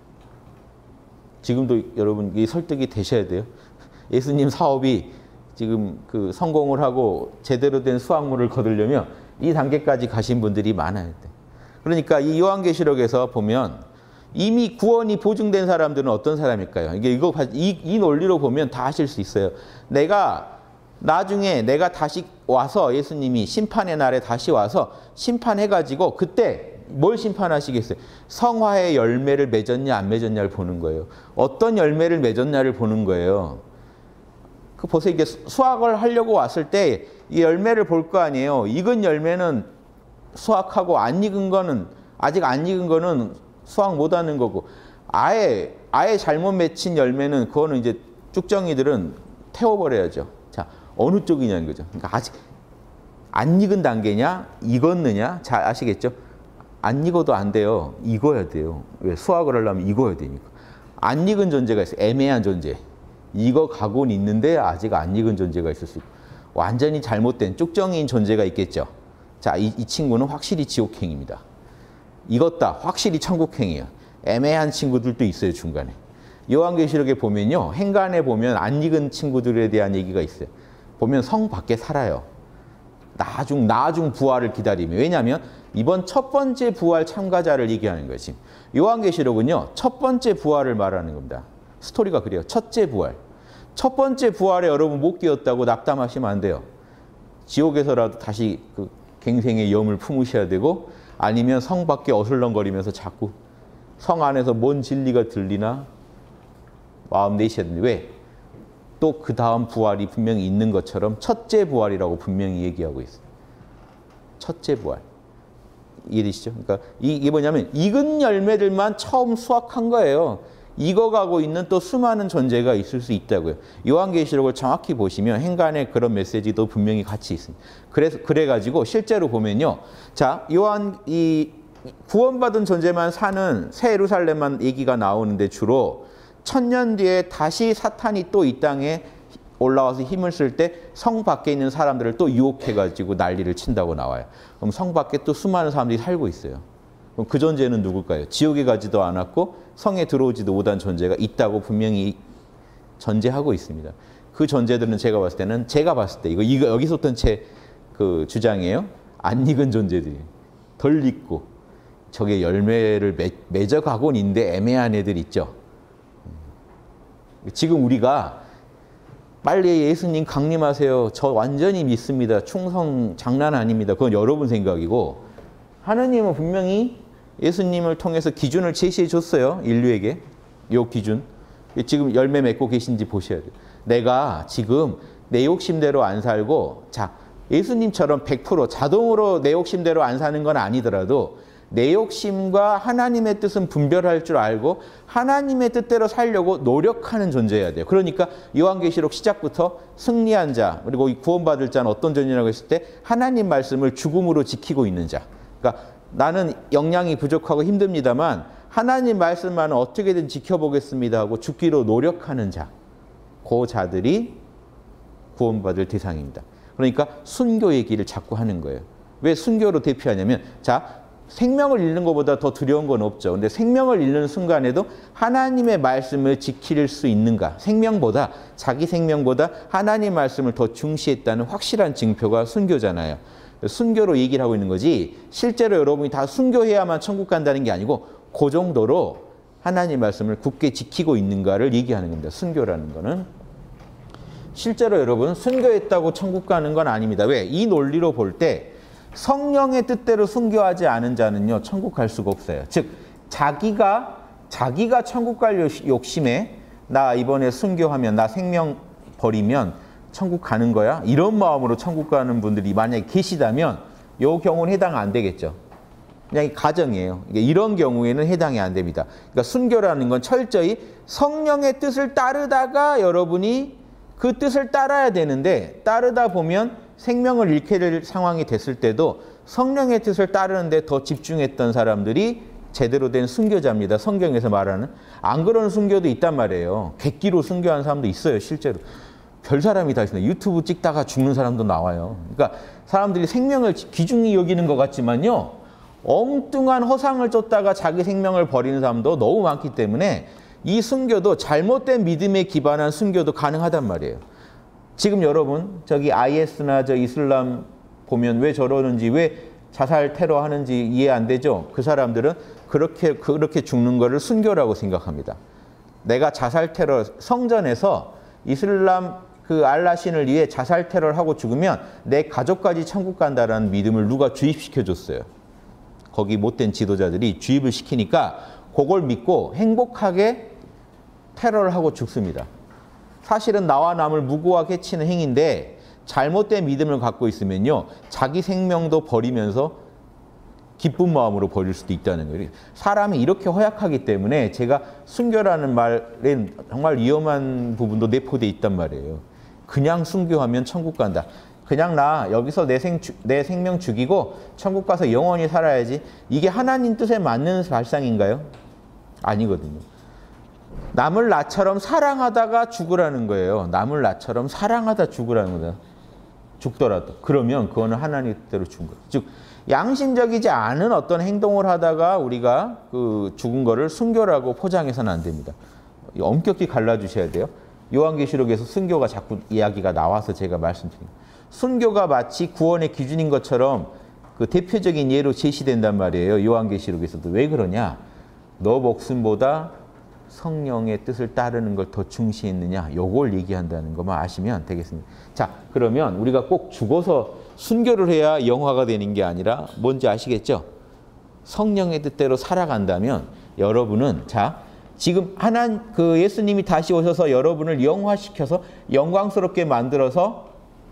지금도 여러분 이 설득이 되셔야 돼요. 예수님 사업이 지금 그 성공을 하고 제대로 된 수확물을 거두려면 이 단계까지 가신 분들이 많아야 돼. 그러니까 이 요한계시록에서 보면 이미 구원이 보증된 사람들은 어떤 사람일까요? 이게 이거 이, 이 논리로 보면 다 하실 수 있어요. 내가 나중에 내가 다시 와서 예수님이 심판의 날에 다시 와서 심판해가지고 그때 뭘 심판하시겠어요? 성화의 열매를 맺었냐 안 맺었냐를 보는 거예요. 어떤 열매를 맺었냐를 보는 거예요. 그 보세요. 이게 수확을 하려고 왔을 때 이 열매를 볼 거 아니에요. 익은 열매는 수확하고 안 익은 거는 아직 안 익은 거는 수확 못 하는 거고 아예 아예 잘못 맺힌 열매는 그거는 이제 쭉정이들은 태워버려야죠. 자, 어느 쪽이냐는 거죠. 그러니까 아직 안 익은 단계냐, 익었느냐, 잘 아시겠죠? 안 익어도 안 돼요. 익어야 돼요. 왜? 수확을 하려면 익어야 되니까. 안 익은 존재가 있어요. 애매한 존재. 익어가고는 있는데 아직 안 익은 존재가 있을 수 있고 완전히 잘못된 쭉정이인 존재가 있겠죠. 자, 이, 이 친구는 확실히 지옥행입니다. 익었다. 확실히 천국행이에요. 애매한 친구들도 있어요. 중간에. 요한계시록에 보면요. 행간에 보면 안 익은 친구들에 대한 얘기가 있어요. 보면 성 밖에 살아요. 나중 나중 부활을 기다리며. 왜냐하면 이번 첫 번째 부활 참가자를 얘기하는 거예요. 지금. 요한계시록은요. 첫 번째 부활을 말하는 겁니다. 스토리가 그래요. 첫째 부활. 첫 번째 부활에 여러분 못 끼었다고 낙담하시면 안 돼요. 지옥에서라도 다시 그 갱생의 염을 품으셔야 되고 아니면 성 밖에 어슬렁거리면서 자꾸 성 안에서 뭔 진리가 들리나 마음 내셔야 됩니다. 왜? 또 그 다음 부활이 분명히 있는 것처럼 첫째 부활이라고 분명히 얘기하고 있어요. 첫째 부활. 이해되시죠? 그러니까 이게 뭐냐면 익은 열매들만 처음 수확한 거예요. 익어가고 있는 또 수많은 존재가 있을 수 있다고요. 요한계시록을 정확히 보시면 행간에 그런 메시지도 분명히 같이 있습니다. 그래서 그래가지고 실제로 보면요, 자 요한 이 구원받은 존재만 사는 새 예루살렘만 얘기가 나오는데 주로 천년 뒤에 다시 사탄이 또 이 땅에 올라와서 힘을 쓸 때 성 밖에 있는 사람들을 또 유혹해가지고 난리를 친다고 나와요. 그럼 성 밖에 또 수많은 사람들이 살고 있어요. 그럼 그 존재는 누굴까요? 지옥에 가지도 않았고 성에 들어오지도 못한 존재가 있다고 분명히 전제하고 있습니다. 그 존재들은 제가 봤을 때는 제가 봤을 때 이거, 이거 여기서 어떤 제 그 주장이에요. 안 익은 존재들이 덜 익고 저게 열매를 맺, 맺어가곤 있는데 애매한 애들 있죠. 지금 우리가 빨리 예수님 강림하세요. 저 완전히 믿습니다. 충성 장난 아닙니다. 그건 여러분 생각이고 하느님은 분명히 예수님을 통해서 기준을 제시해 줬어요. 인류에게. 요 기준. 지금 열매 맺고 계신지 보셔야 돼요. 내가 지금 내 욕심대로 안 살고 자 예수님처럼 백 퍼센트 자동으로 내 욕심대로 안 사는 건 아니더라도 내 욕심과 하나님의 뜻은 분별할 줄 알고 하나님의 뜻대로 살려고 노력하는 존재여야 돼요. 그러니까 요한계시록 시작부터 승리한 자 그리고 이 구원받을 자는 어떤 존재라고 했을 때 하나님 말씀을 죽음으로 지키고 있는 자. 그러니까 나는 역량이 부족하고 힘듭니다만 하나님 말씀만은 어떻게든 지켜보겠습니다 하고 죽기로 노력하는 자. 그 자들이 구원받을 대상입니다. 그러니까 순교 얘기를 자꾸 하는 거예요. 왜 순교로 대표하냐면 자 생명을 잃는 것보다 더 두려운 건 없죠. 근데 생명을 잃는 순간에도 하나님의 말씀을 지킬 수 있는가? 생명보다 자기 생명보다 하나님 말씀을 더 중시했다는 확실한 증표가 순교잖아요. 순교로 얘기를 하고 있는 거지 실제로 여러분이 다 순교해야만 천국 간다는 게 아니고 그 정도로 하나님 말씀을 굳게 지키고 있는가를 얘기하는 겁니다. 순교라는 거는. 실제로 여러분 순교했다고 천국 가는 건 아닙니다. 왜? 이 논리로 볼 때 성령의 뜻대로 순교하지 않은 자는요 천국 갈 수가 없어요. 즉 자기가 자기가 천국 갈 욕심에 나 이번에 순교하면 나 생명 버리면 천국 가는 거야? 이런 마음으로 천국 가는 분들이 만약에 계시다면 이 경우는 해당 안 되겠죠. 그냥 가정이에요. 이런 경우에는 해당이 안 됩니다. 그러니까 순교라는 건 철저히 성령의 뜻을 따르다가 여러분이 그 뜻을 따라야 되는데 따르다 보면 생명을 잃게 될 상황이 됐을 때도 성령의 뜻을 따르는데 더 집중했던 사람들이 제대로 된 순교자입니다. 성경에서 말하는. 안 그런 순교도 있단 말이에요. 객기로 순교한 사람도 있어요. 실제로. 별 사람이 다 있습니다. 유튜브 찍다가 죽는 사람도 나와요. 그러니까 사람들이 생명을 귀중히 여기는 것 같지만요. 엉뚱한 허상을 쫓다가 자기 생명을 버리는 사람도 너무 많기 때문에 이 순교도 잘못된 믿음에 기반한 순교도 가능하단 말이에요. 지금 여러분 저기 아이에스나 저 이슬람 보면 왜 저러는지 왜 자살 테러 하는지 이해 안 되죠? 그 사람들은 그렇게 그렇게 죽는 거를 순교라고 생각합니다. 내가 자살 테러 성전에서 이슬람 그 알라 신을 위해 자살 테러를 하고 죽으면 내 가족까지 천국 간다라는 믿음을 누가 주입시켜 줬어요. 거기 못된 지도자들이 주입을 시키니까 그걸 믿고 행복하게 테러를 하고 죽습니다. 사실은 나와 남을 무고하게 해치는 행위인데 잘못된 믿음을 갖고 있으면요. 자기 생명도 버리면서 기쁜 마음으로 버릴 수도 있다는 거예요. 사람이 이렇게 허약하기 때문에 제가 순교라는 말엔 정말 위험한 부분도 내포되어 있단 말이에요. 그냥 순교하면 천국 간다. 그냥 나 여기서 내, 생, 내 생명 죽이고 천국 가서 영원히 살아야지. 이게 하나님 뜻에 맞는 발상인가요? 아니거든요. 남을 나처럼 사랑하다가 죽으라는 거예요. 남을 나처럼 사랑하다 죽으라는 거다. 죽더라도. 그러면 그거는 하나님 뜻대로 죽은 거예요. 즉 양심적이지 않은 어떤 행동을 하다가 우리가 그 죽은 거를 순교라고 포장해서는 안 됩니다. 엄격히 갈라주셔야 돼요. 요한계시록에서 순교가 자꾸 이야기가 나와서 제가 말씀드립니다. 순교가 마치 구원의 기준인 것처럼 그 대표적인 예로 제시된단 말이에요. 요한계시록에서도. 왜 그러냐? 너 목숨보다 성령의 뜻을 따르는 걸 더 중시했느냐? 요걸 얘기한다는 것만 아시면 되겠습니다. 자, 그러면 우리가 꼭 죽어서 순교를 해야 영화가 되는 게 아니라 뭔지 아시겠죠? 성령의 뜻대로 살아간다면 여러분은 자, 지금 하나 그 예수님이 다시 오셔서 여러분을 영화시켜서 영광스럽게 만들어서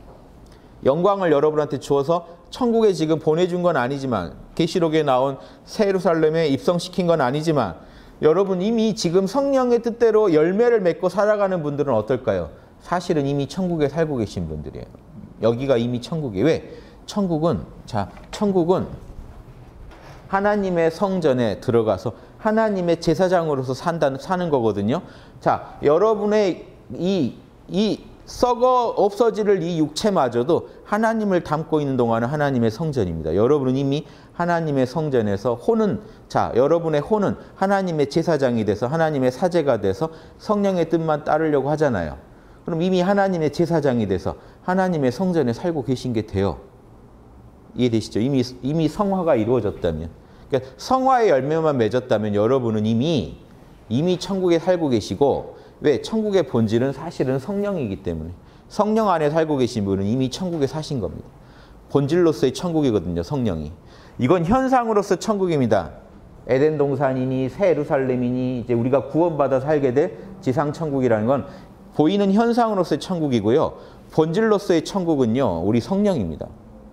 영광을 여러분한테 주어서 천국에 지금 보내준 건 아니지만 계시록에 나온 새 예루살렘에 입성시킨 건 아니지만 여러분 이미 지금 성령의 뜻대로 열매를 맺고 살아가는 분들은 어떨까요? 사실은 이미 천국에 살고 계신 분들이에요. 여기가 이미 천국이에요. 왜? 천국은 자 천국은 하나님의 성전에 들어가서 하나님의 제사장으로서 산다는 사는 거거든요. 자, 여러분의 이, 이 썩어 없어지를 이 육체마저도 하나님을 담고 있는 동안은 하나님의 성전입니다. 여러분은 이미 하나님의 성전에서 혼은 자, 여러분의 혼은 하나님의 제사장이 돼서 하나님의 사제가 돼서 성령의 뜻만 따르려고 하잖아요. 그럼 이미 하나님의 제사장이 돼서 하나님의 성전에 살고 계신 게 돼요. 이해되시죠? 이미 이미 성화가 이루어졌다면. 그러니까 성화의 열매만 맺었다면 여러분은 이미 이미 천국에 살고 계시고 왜? 천국의 본질은 사실은 성령이기 때문에 성령 안에 살고 계신 분은 이미 천국에 사신 겁니다. 본질로서의 천국이거든요. 성령이. 이건 현상으로서 천국입니다. 에덴 동산이니 새 예루살렘이니 이제 우리가 구원받아 살게 될 지상 천국이라는 건 보이는 현상으로서의 천국이고요. 본질로서의 천국은요. 우리 성령입니다.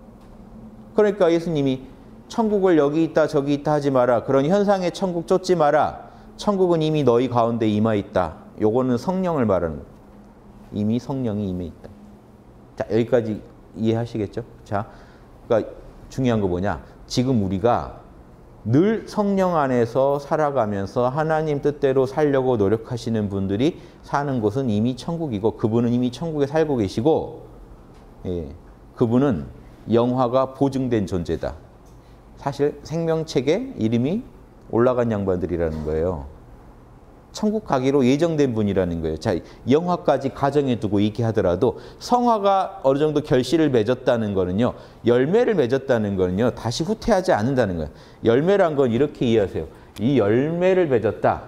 그러니까 예수님이 천국을 여기 있다 저기 있다 하지 마라. 그런 현상의 천국 쫓지 마라. 천국은 이미 너희 가운데 임하 있다. 요거는 성령을 말하는 거예요. 이미 성령이 임해 있다. 자, 여기까지 이해하시겠죠? 자, 그러니까 중요한 거 뭐냐? 지금 우리가 늘 성령 안에서 살아가면서 하나님 뜻대로 살려고 노력하시는 분들이 사는 곳은 이미 천국이고 그분은 이미 천국에 살고 계시고 예, 그분은 영화가 보증된 존재다. 사실 생명책에 이름이 올라간 양반들이라는 거예요. 천국 가기로 예정된 분이라는 거예요. 자, 영화까지 가정에 두고 얘기하더라도 성화가 어느 정도 결실을 맺었다는 거는요. 열매를 맺었다는 거는요. 다시 후퇴하지 않는다는 거예요. 열매란 건 이렇게 이해하세요. 이 열매를 맺었다.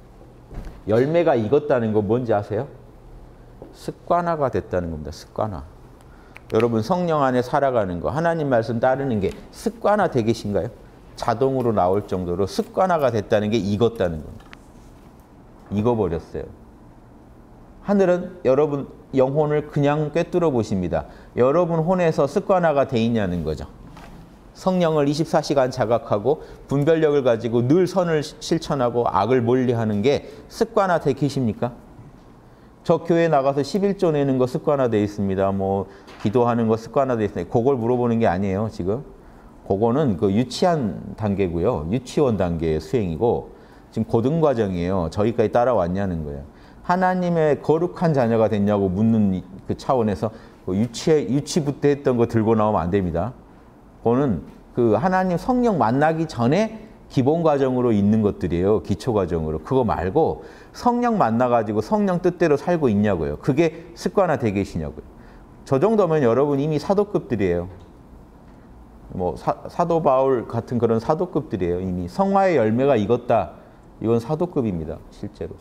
열매가 익었다는 건 뭔지 아세요? 습관화가 됐다는 겁니다. 습관화. 여러분 성령 안에 살아가는 거, 하나님 말씀 따르는 게 습관화 되 계신가요? 자동으로 나올 정도로 습관화가 됐다는 게 익었다는 겁니다. 익어버렸어요. 하늘은 여러분 영혼을 그냥 꿰뚫어 보십니다. 여러분 혼에서 습관화가 돼 있냐는 거죠. 성령을 이십사 시간 자각하고 분별력을 가지고 늘 선을 실천하고 악을 멀리하는 게 습관화 돼 계십니까? 저 교회 나가서 십일조 내는 거 습관화돼 있습니다. 뭐 기도하는 거 습관화돼 있습니다. 그걸 물어보는 게 아니에요, 지금. 그거는 그 유치한 단계고요. 유치원 단계의 수행이고 지금 고등 과정이에요. 저기까지 따라왔냐는 거예요. 하나님의 거룩한 자녀가 됐냐고 묻는 그 차원에서 그 유치에 유치부터 했던 거 들고 나오면 안 됩니다. 그거는 그 하나님 성령 만나기 전에 기본 과정으로 있는 것들이에요. 기초 과정으로. 그거 말고 성령 만나가지고 성령 뜻대로 살고 있냐고요. 그게 습관화 되 계시냐고요. 저 정도면 여러분 이미 사도급들이에요. 뭐 사, 사도 바울 같은 그런 사도급들이에요. 이미 성화의 열매가 익었다. 이건 사도급입니다. 실제로.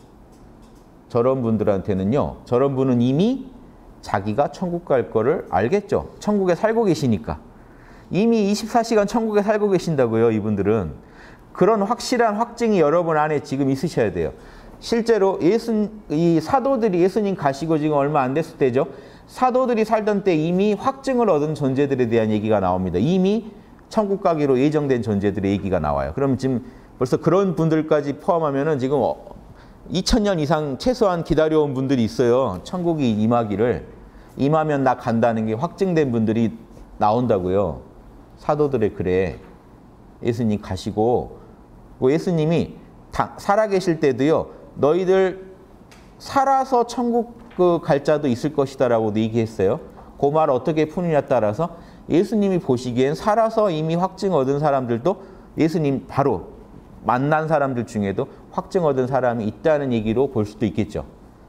저런 분들한테는요. 저런 분은 이미 자기가 천국 갈 거를 알겠죠. 천국에 살고 계시니까. 이미 이십사 시간 천국에 살고 계신다고요. 이분들은. 그런 확실한 확증이 여러분 안에 지금 있으셔야 돼요. 실제로 예수, 이 사도들이 예수님 가시고 지금 얼마 안 됐을 때죠. 사도들이 살던 때 이미 확증을 얻은 존재들에 대한 얘기가 나옵니다. 이미 천국 가기로 예정된 존재들의 얘기가 나와요. 그럼 지금 벌써 그런 분들까지 포함하면은 지금 이천 년 이상 최소한 기다려온 분들이 있어요. 천국이 임하기를. 임하면 나 간다는 게 확증된 분들이 나온다고요. 사도들의 글에. 예수님 가시고 예수님이 다, 살아계실 때도요. 너희들 살아서 천국 그 갈 자도 있을 것이다 라고도 얘기했어요. 그 말 어떻게 푸느냐에 따라서 예수님이 보시기엔 살아서 이미 확증 얻은 사람들도 예수님 바로 만난 사람들 중에도 확증 얻은 사람이 있다는 얘기로 볼 수도 있겠죠.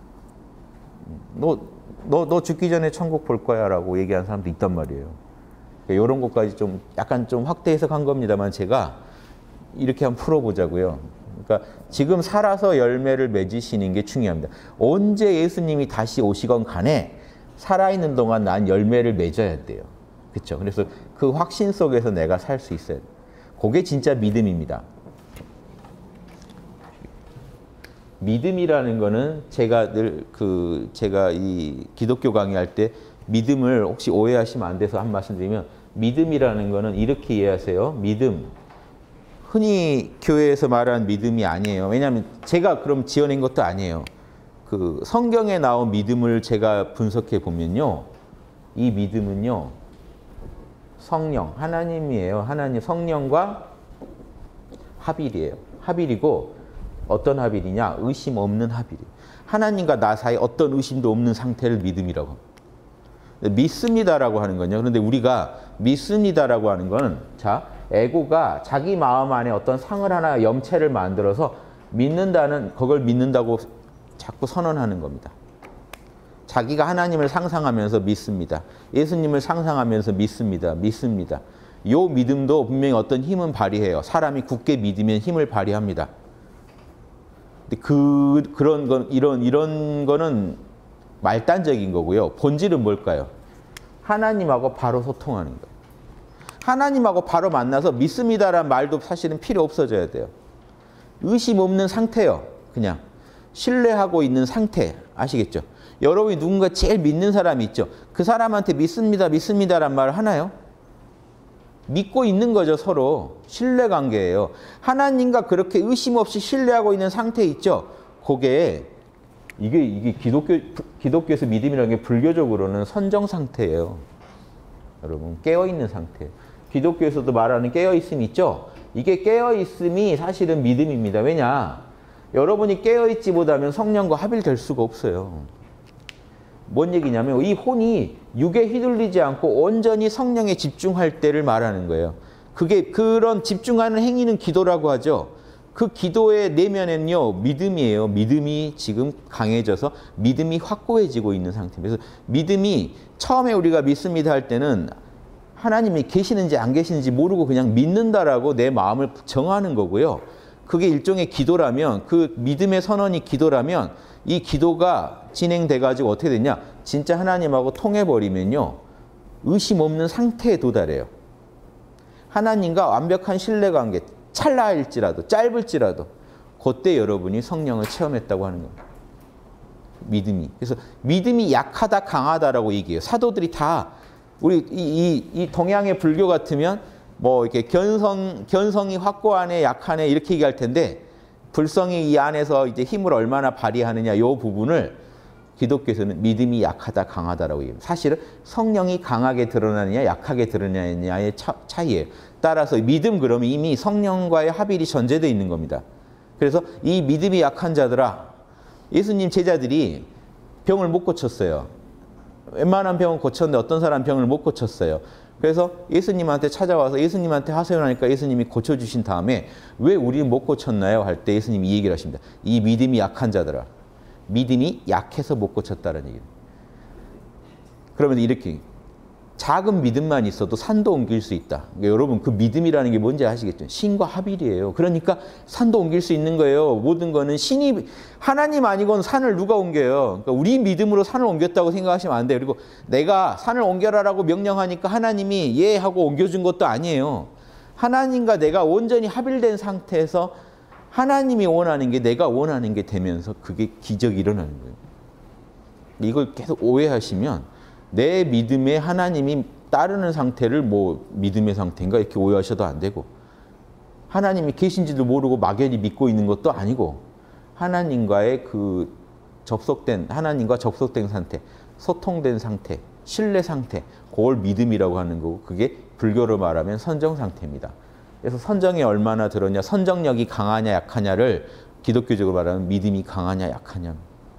너, 너, 너 죽기 전에 천국 볼 거야 라고 얘기한 사람도 있단 말이에요. 그러니까 이런 것까지 좀 약간 좀 확대 해석한 겁니다만 제가 이렇게 한번 풀어보자고요. 그러니까 지금 살아서 열매를 맺으시는 게 중요합니다. 언제 예수님이 다시 오시건 간에 살아있는 동안 난 열매를 맺어야 돼요. 그렇죠? 그래서 그 확신 속에서 내가 살 수 있어요. 그게 진짜 믿음입니다. 믿음이라는 거는 제가 늘 그 제가 이 기독교 강의할 때 믿음을 혹시 오해하시면 안 돼서 한 말씀 드리면 믿음이라는 거는 이렇게 이해하세요. 믿음. 흔히 교회에서 말하는 믿음이 아니에요. 왜냐하면 제가 그럼 지어낸 것도 아니에요. 그 성경에 나온 믿음을 제가 분석해 보면요. 이 믿음은요. 성령, 하나님이에요. 하나님, 성령과 합일이에요. 합일이고 어떤 합일이냐? 의심 없는 합일이에요. 하나님과 나 사이 어떤 의심도 없는 상태를 믿음이라고 합니다. 믿습니다라고 하는 거냐. 그런데 우리가 믿습니다라고 하는 거는 자, 에고가 자기 마음 안에 어떤 상을 하나 염체를 만들어서 믿는다는 그걸 믿는다고 자꾸 선언하는 겁니다. 자기가 하나님을 상상하면서 믿습니다. 예수님을 상상하면서 믿습니다. 믿습니다. 요 믿음도 분명히 어떤 힘은 발휘해요. 사람이 굳게 믿으면 힘을 발휘합니다. 근데 그 그런 건 이런 이런 거는 말단적인 거고요. 본질은 뭘까요? 하나님하고 바로 소통하는 거예요. 하나님하고 바로 만나서 믿습니다라는 말도 사실은 필요 없어져야 돼요. 의심 없는 상태요. 그냥 신뢰하고 있는 상태. 아시겠죠? 여러분이 누군가 제일 믿는 사람이 있죠. 그 사람한테 믿습니다, 믿습니다라는 말을 하나요? 믿고 있는 거죠, 서로. 신뢰관계예요. 하나님과 그렇게 의심 없이 신뢰하고 있는 상태 있죠? 그게 이게, 이게 기독교, 기독교에서 믿음이라는 게 불교적으로는 선정 상태예요. 여러분, 깨어있는 상태. 기독교에서도 말하는 깨어있음이 있죠? 이게 깨어있음이 사실은 믿음입니다. 왜냐? 여러분이 깨어있지 못하면 성령과 합일될 수가 없어요. 뭔 얘기냐면 이 혼이 육에 휘둘리지 않고 온전히 성령에 집중할 때를 말하는 거예요. 그게 그런 집중하는 행위는 기도라고 하죠. 그 기도의 내면에는요, 믿음이에요. 믿음이 지금 강해져서 믿음이 확고해지고 있는 상태입니다. 그래서 믿음이 처음에 우리가 믿습니다 할 때는 하나님이 계시는지 안 계시는지 모르고 그냥 믿는다라고 내 마음을 정하는 거고요. 그게 일종의 기도라면, 그 믿음의 선언이 기도라면 이 기도가 진행돼가지고 어떻게 되냐? 진짜 하나님하고 통해버리면요. 의심 없는 상태에 도달해요. 하나님과 완벽한 신뢰관계, 찰나일지라도, 짧을지라도 그때 여러분이 성령을 체험했다고 하는 겁니다. 믿음이. 그래서 믿음이 약하다, 강하다라고 얘기해요. 사도들이 다 우리 이, 이, 이 동양의 불교 같으면 뭐 이렇게 견성, 견성이 확고하네, 약하네 이렇게 얘기할 텐데 불성이 이 안에서 이제 힘을 얼마나 발휘하느냐 이 부분을 기독교에서는 믿음이 약하다, 강하다라고 얘기합니다. 사실은 성령이 강하게 드러나느냐, 약하게 드러나느냐의 차, 차이예요. 따라서 믿음 그러면 이미 성령과의 합일이 전제되어 있는 겁니다. 그래서 이 믿음이 약한 자들아, 예수님 제자들이 병을 못 고쳤어요. 웬만한 병은 고쳤는데 어떤 사람 병을 못 고쳤어요. 그래서 예수님한테 찾아와서 예수님한테 하세요 하니까 예수님이 고쳐주신 다음에 왜 우리는 못 고쳤나요? 할 때 예수님이 이 얘기를 하십니다. 이 믿음이 약한 자들아. 믿음이 약해서 못 고쳤다는 얘기예요. 그러면 이렇게 작은 믿음만 있어도 산도 옮길 수 있다. 그러니까 여러분 그 믿음이라는 게 뭔지 아시겠죠? 신과 합일이에요. 그러니까 산도 옮길 수 있는 거예요. 모든 거는 신이 하나님 아니고는 산을 누가 옮겨요? 그러니까 우리 믿음으로 산을 옮겼다고 생각하시면 안 돼요. 그리고 내가 산을 옮겨라라고 명령하니까 하나님이 예 하고 옮겨준 것도 아니에요. 하나님과 내가 온전히 합일된 상태에서 하나님이 원하는 게 내가 원하는 게 되면서 그게 기적이 일어나는 거예요. 이걸 계속 오해하시면 내 믿음에 하나님이 따르는 상태를 뭐 믿음의 상태인가 이렇게 오해하셔도 안 되고 하나님이 계신지도 모르고 막연히 믿고 있는 것도 아니고 하나님과의 그 접속된 하나님과 접속된 상태, 소통된 상태, 신뢰 상태 그걸 믿음이라고 하는 거고 그게 불교로 말하면 선정 상태입니다. 그래서 선정이 얼마나 들었냐, 선정력이 강하냐 약하냐를 기독교적으로 말하면 믿음이 강하냐 약하냐.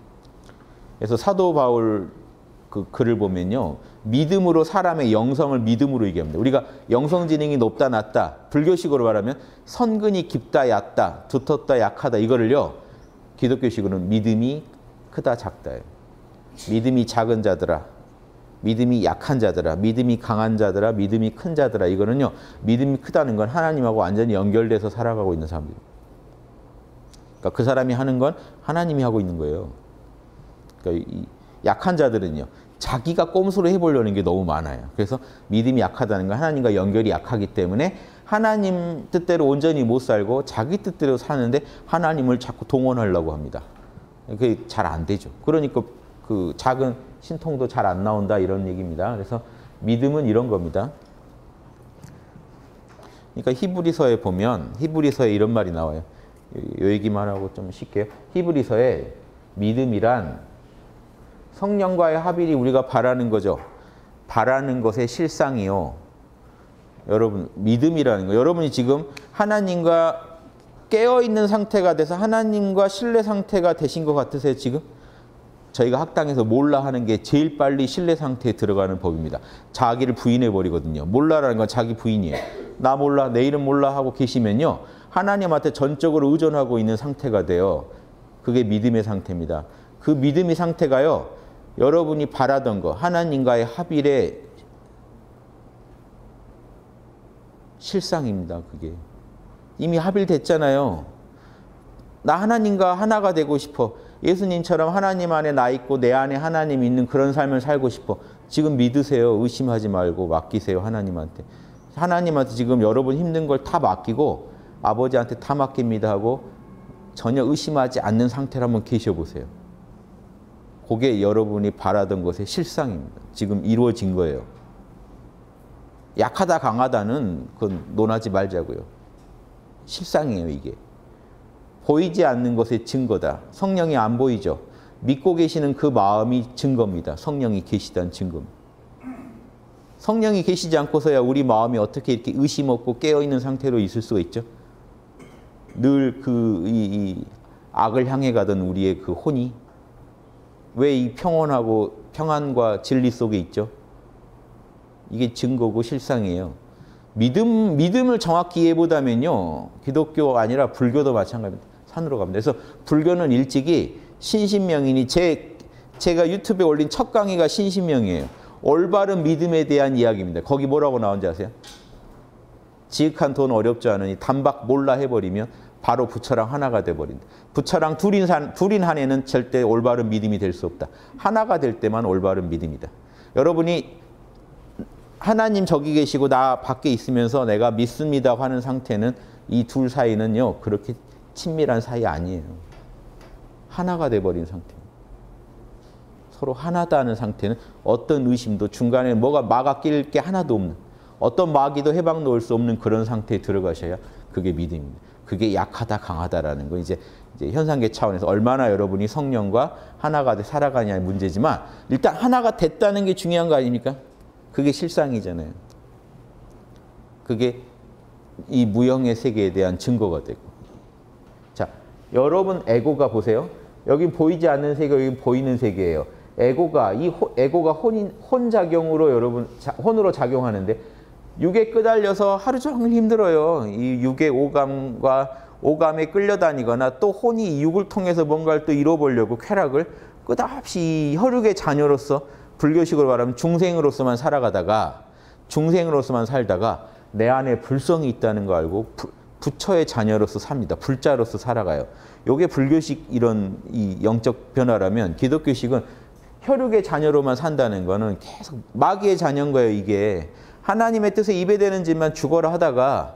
그래서 사도 바울 그 글을 보면요. 믿음으로 사람의 영성을 믿음으로 얘기합니다. 우리가 영성 지능이 높다 낮다 불교식으로 말하면 선근이 깊다 얕다 두텁다 약하다 이거를요. 기독교식으로는 믿음이 크다 작다예요. 믿음이 작은 자들아, 믿음이 약한 자들아, 믿음이 강한 자들아, 믿음이 큰 자들아. 이거는요. 믿음이 크다는 건 하나님하고 완전히 연결돼서 살아가고 있는 사람들. 그러니까 그 사람이 하는 건 하나님이 하고 있는 거예요. 그러니까 이 약한 자들은요. 자기가 꼼수로 해보려는 게 너무 많아요. 그래서 믿음이 약하다는 건 하나님과 연결이 약하기 때문에 하나님 뜻대로 온전히 못 살고 자기 뜻대로 사는데 하나님을 자꾸 동원하려고 합니다. 그게 잘 안 되죠. 그러니까 그 작은 신통도 잘 안 나온다 이런 얘기입니다. 그래서 믿음은 이런 겁니다. 그러니까 히브리서에 보면 히브리서에 이런 말이 나와요. 이 얘기만 하고 좀 쉽게요. 히브리서에 믿음이란 성령과의 합일이 우리가 바라는 거죠. 바라는 것의 실상이요. 여러분 믿음이라는 거. 여러분이 지금 하나님과 깨어있는 상태가 돼서 하나님과 신뢰 상태가 되신 것 같으세요 지금? 저희가 학당에서 몰라 하는 게 제일 빨리 신뢰 상태에 들어가는 법입니다. 자기를 부인해 버리거든요. 몰라라는 건 자기 부인이에요. 나 몰라, 내 이름 몰라 하고 계시면요. 하나님한테 전적으로 의존하고 있는 상태가 돼요. 그게 믿음의 상태입니다. 그 믿음의 상태가요. 여러분이 바라던 거, 하나님과의 합일의 실상입니다. 그게. 이미 합일됐잖아요. 나 하나님과 하나가 되고 싶어. 예수님처럼 하나님 안에 나 있고 내 안에 하나님 있는 그런 삶을 살고 싶어. 지금 믿으세요. 의심하지 말고 맡기세요. 하나님한테. 하나님한테 지금 여러분 힘든 걸 다 맡기고 아버지한테 다 맡깁니다 하고 전혀 의심하지 않는 상태로 한번 계셔보세요. 그게 여러분이 바라던 것의 실상입니다. 지금 이루어진 거예요. 약하다 강하다는 그건 논하지 말자고요. 실상이에요 이게. 보이지 않는 것의 증거다. 성령이 안 보이죠. 믿고 계시는 그 마음이 증거입니다. 성령이 계시다는 증거입니다. 성령이 계시지 않고서야 우리 마음이 어떻게 이렇게 의심 없고 깨어있는 상태로 있을 수가 있죠. 늘 그 이, 이 악을 향해 가던 우리의 그 혼이 왜 이 평온하고 평안과 진리 속에 있죠? 이게 증거고 실상이에요. 믿음, 믿음을 정확히 이해보다면요. 기독교 아니라 불교도 마찬가지입니다. 산으로 갑니다. 그래서 불교는 일찍이 신신명이니 제, 제가 유튜브에 올린 첫 강의가 신신명이에요. 올바른 믿음에 대한 이야기입니다. 거기 뭐라고 나온지 아세요? 지극한 돈 어렵지 않으니 단박 몰라 해버리면 바로 부처랑 하나가 돼버린다. 부처랑 둘인, 산, 둘인 한 해는 절대 올바른 믿음이 될 수 없다. 하나가 될 때만 올바른 믿음이다. 여러분이 하나님 저기 계시고 나 밖에 있으면서 내가 믿습니다 하는 상태는 이 둘 사이는요. 그렇게 친밀한 사이 아니에요. 하나가 돼버린 상태. 서로 하나다는 상태는 어떤 의심도 중간에 뭐가 막아 낄 게 하나도 없는 어떤 마귀도 해방 놓을 수 없는 그런 상태에 들어가셔야 그게 믿음입니다. 그게 약하다 강하다라는 거 이제, 이제 현상계 차원에서 얼마나 여러분이 성령과 하나가 돼 살아가냐의 문제지만 일단 하나가 됐다는 게 중요한 거 아닙니까? 그게 실상이잖아요. 그게 이 무형의 세계에 대한 증거가 되고. 자, 여러분 에고가 보세요. 여긴 보이지 않는 세계, 여긴 보이는 세계예요. 에고가 이 호, 에고가 혼인 혼작용으로 여러분 자, 혼으로 작용하는데 육에 끄달려서 하루 종일 힘들어요. 이 육의 오감과 오감에 끌려다니거나 또 혼이 이 육을 통해서 뭔가를 또 이뤄보려고 쾌락을 끝없이 혈육의 자녀로서 불교식으로 말하면 중생으로서만 살아가다가 중생으로서만 살다가 내 안에 불성이 있다는 거 알고 부, 부처의 자녀로서 삽니다. 불자로서 살아가요. 이게 불교식 이런 이 영적 변화라면 기독교식은 혈육의 자녀로만 산다는 거는 계속 마귀의 자녀인 거예요. 이게 하나님의 뜻에 입에대는지만 죽어라 하다가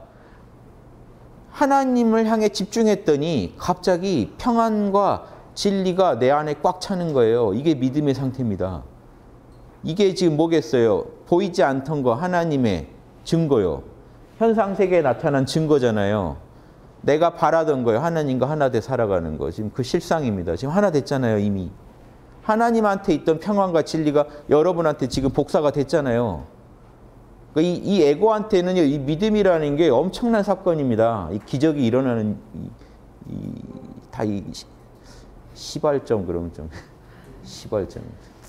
하나님을 향해 집중했더니 갑자기 평안과 진리가 내 안에 꽉 차는 거예요. 이게 믿음의 상태입니다. 이게 지금 뭐겠어요? 보이지 않던 거 하나님의 증거요. 현상세계에 나타난 증거잖아요. 내가 바라던 거예요. 하나님과 하나 돼 살아가는 거. 지금 그 실상입니다. 지금 하나 됐잖아요. 이미. 하나님한테 있던 평안과 진리가 여러분한테 지금 복사가 됐잖아요. 이, 이 에고한테는 이 믿음이라는 게 엄청난 사건입니다. 이 기적이 일어나는 이, 이, 다 이 시발점 그러면 좀 시발점.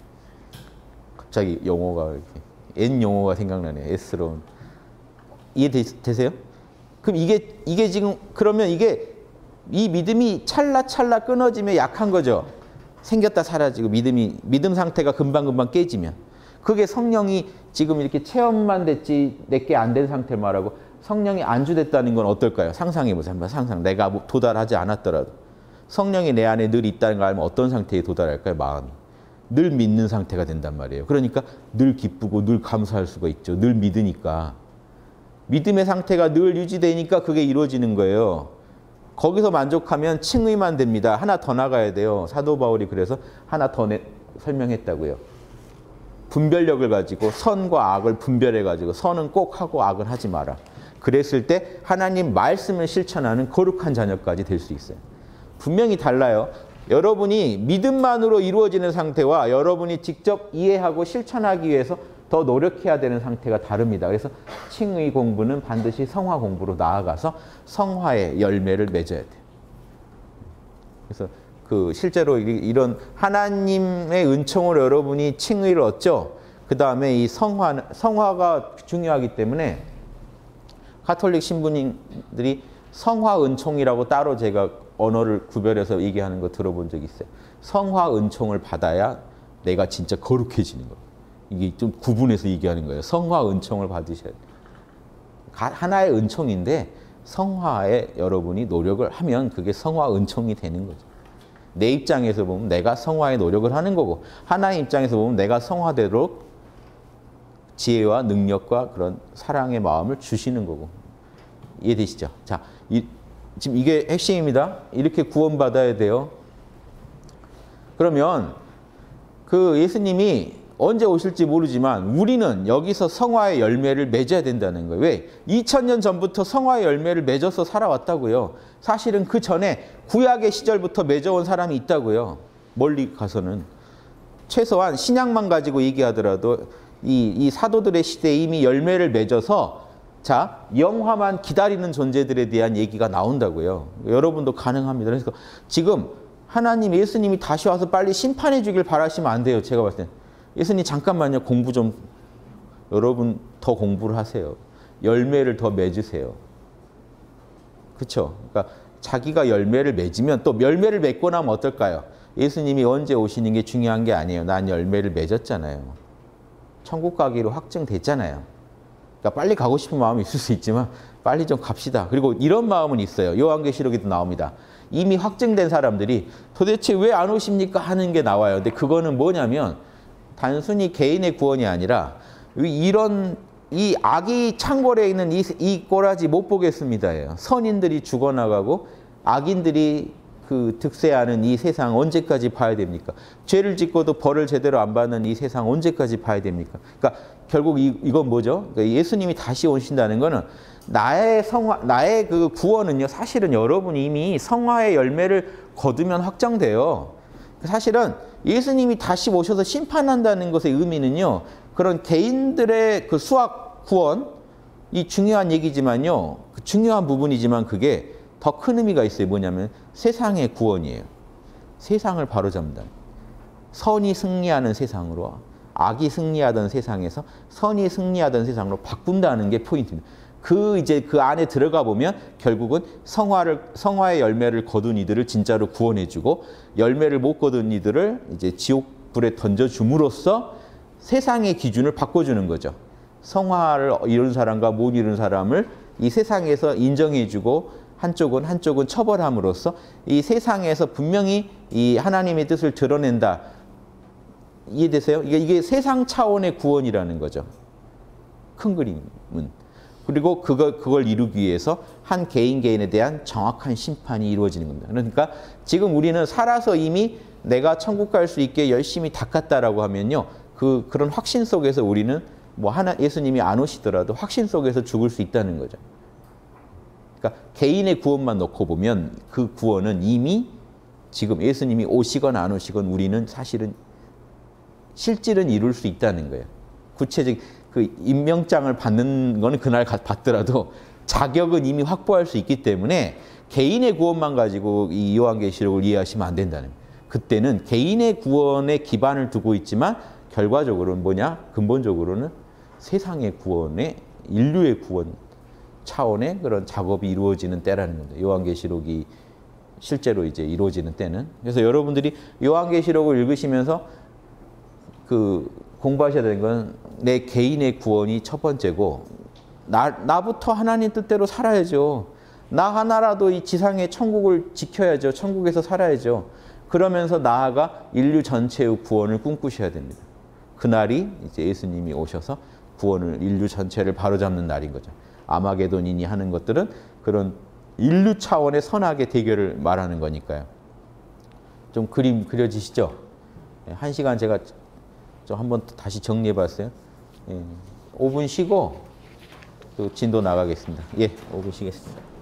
갑자기 용어가 이렇게 N 용어가 생각나네요. S로운. 이해되세요? 그럼 이게 이게 지금 그러면 이게 이 믿음이 찰나찰나 끊어지면 약한 거죠. 생겼다 사라지고 믿음이 믿음 상태가 금방금방 깨지면 그게 성령이 지금 이렇게 체험만 됐지 내게 안 된 상태를 말하고 성령이 안주됐다는 건 어떨까요? 상상해 보세요. 한번 상상. 내가 도달하지 않았더라도 성령이 내 안에 늘 있다는 걸 알면 어떤 상태에 도달할까요? 마음이. 늘 믿는 상태가 된단 말이에요. 그러니까 늘 기쁘고 늘 감사할 수가 있죠. 늘 믿으니까. 믿음의 상태가 늘 유지되니까 그게 이루어지는 거예요. 거기서 만족하면 칭의만 됩니다. 하나 더 나가야 돼요. 사도 바울이 그래서 하나 더 내, 설명했다고요. 분별력을 가지고 선과 악을 분별해가지고 선은 꼭 하고 악은 하지 마라. 그랬을 때 하나님 말씀을 실천하는 거룩한 자녀까지 될 수 있어요. 분명히 달라요. 여러분이 믿음만으로 이루어지는 상태와 여러분이 직접 이해하고 실천하기 위해서 더 노력해야 되는 상태가 다릅니다. 그래서 칭의 공부는 반드시 성화 공부로 나아가서 성화의 열매를 맺어야 돼요. 그래서 그 실제로 이런 하나님의 은총으로 여러분이 칭의를 얻죠. 그 다음에 이 성화, 성화가 중요하기 때문에 가톨릭 신부님들이 성화 은총이라고 따로 제가 언어를 구별해서 얘기하는 거 들어본 적이 있어요. 성화 은총을 받아야 내가 진짜 거룩해지는 거예요. 이게 좀 구분해서 얘기하는 거예요. 성화 은총을 받으셔야 돼요. 하나의 은총인데 성화에 여러분이 노력을 하면 그게 성화 은총이 되는 거죠. 내 입장에서 보면 내가 성화에 노력을 하는 거고 하나의 입장에서 보면 내가 성화되도록 지혜와 능력과 그런 사랑의 마음을 주시는 거고. 이해되시죠? 자, 이, 지금 이게 핵심입니다. 이렇게 구원받아야 돼요. 그러면 그 예수님이 언제 오실지 모르지만 우리는 여기서 성화의 열매를 맺어야 된다는 거예요. 왜? 이천 년 전부터 성화의 열매를 맺어서 살아왔다고요. 사실은 그 전에 구약의 시절부터 맺어온 사람이 있다고요. 멀리 가서는. 최소한 신약만 가지고 얘기하더라도 이, 이 사도들의 시대에 이미 열매를 맺어서 자, 영화만 기다리는 존재들에 대한 얘기가 나온다고요. 여러분도 가능합니다. 그래서 지금 하나님, 예수님이 다시 와서 빨리 심판해 주길 바라시면 안 돼요. 제가 봤을 때. 예수님 잠깐만요. 공부 좀, 여러분 더 공부를 하세요. 열매를 더 맺으세요. 그렇죠? 그러니까 자기가 열매를 맺으면 또 열매를 맺고 나면 어떨까요? 예수님이 언제 오시는 게 중요한 게 아니에요. 난 열매를 맺었잖아요. 천국 가기로 확정됐잖아요. 그러니까 빨리 가고 싶은 마음이 있을 수 있지만 빨리 좀 갑시다. 그리고 이런 마음은 있어요. 요한계시록에도 나옵니다. 이미 확정된 사람들이 도대체 왜 안 오십니까? 하는 게 나와요. 근데 그거는 뭐냐면 단순히 개인의 구원이 아니라 이런 이 악이 창궐해 있는 이, 이 꼬라지 못 보겠습니다예요. 선인들이 죽어나가고 악인들이 그 득세하는 이 세상 언제까지 봐야 됩니까? 죄를 짓고도 벌을 제대로 안 받는 이 세상 언제까지 봐야 됩니까? 그러니까 결국 이, 이건 뭐죠? 그러니까 예수님이 다시 오신다는 거는 나의 성화, 나의 그 구원은요, 사실은 여러분이 이미 성화의 열매를 거두면 확정돼요. 사실은 예수님이 다시 오셔서 심판한다는 것의 의미는요, 그런 개인들의 그 수학 구원, 이 중요한 얘기지만요, 그 중요한 부분이지만 그게 더 큰 의미가 있어요. 뭐냐면 세상의 구원이에요. 세상을 바로잡는다. 선이 승리하는 세상으로, 악이 승리하던 세상에서 선이 승리하던 세상으로 바꾼다는 게 포인트입니다. 그 이제 그 안에 들어가 보면 결국은 성화를 성화의 열매를 거둔 이들을 진짜로 구원해주고 열매를 못 거둔 이들을 이제 지옥 불에 던져줌으로써 세상의 기준을 바꿔주는 거죠. 성화를 이룬 사람과 못 이룬 사람을 이 세상에서 인정해주고 한쪽은 한쪽은 처벌함으로써 이 세상에서 분명히 이 하나님의 뜻을 드러낸다. 이해되세요? 이게, 이게 세상 차원의 구원이라는 거죠. 큰 그림은. 그리고 그걸, 그걸 이루기 위해서 한 개인 개인에 대한 정확한 심판이 이루어지는 겁니다. 그러니까 지금 우리는 살아서 이미 내가 천국 갈 수 있게 열심히 닦았다라고 하면요. 그, 그런 확신 속에서 우리는 뭐 하나, 예수님이 안 오시더라도 확신 속에서 죽을 수 있다는 거죠. 그러니까 개인의 구원만 놓고 보면 그 구원은 이미 지금 예수님이 오시건 안 오시건 우리는 사실은 실질은 이룰 수 있다는 거예요. 구체적 그 임명장을 받는 거는 그날 받더라도 자격은 이미 확보할 수 있기 때문에 개인의 구원만 가지고 이 요한계시록을 이해하시면 안 된다는 거예요. 그때는 개인의 구원에 기반을 두고 있지만 결과적으로는 뭐냐? 근본적으로는 세상의 구원에 인류의 구원 차원의 그런 작업이 이루어지는 때라는 겁니다. 요한계시록이 실제로 이제 이루어지는 때는. 그래서 여러분들이 요한계시록을 읽으시면서 그 공부하셔야 되는 건 내 개인의 구원이 첫 번째고 나, 나부터 하나님 뜻대로 살아야죠. 나 하나라도 이 지상의 천국을 지켜야죠. 천국에서 살아야죠. 그러면서 나아가 인류 전체의 구원을 꿈꾸셔야 됩니다. 그날이 이제 예수님이 오셔서 구원을 인류 전체를 바로잡는 날인 거죠. 아마게돈이니 하는 것들은 그런 인류 차원의 선악의 대결을 말하는 거니까요. 좀 그림 그려지시죠? 한 시간 제가 좀 한번 다시 정리해 봤어요. 예, 오 분 쉬고 또 진도 나가겠습니다. 예, 오 분 쉬겠습니다.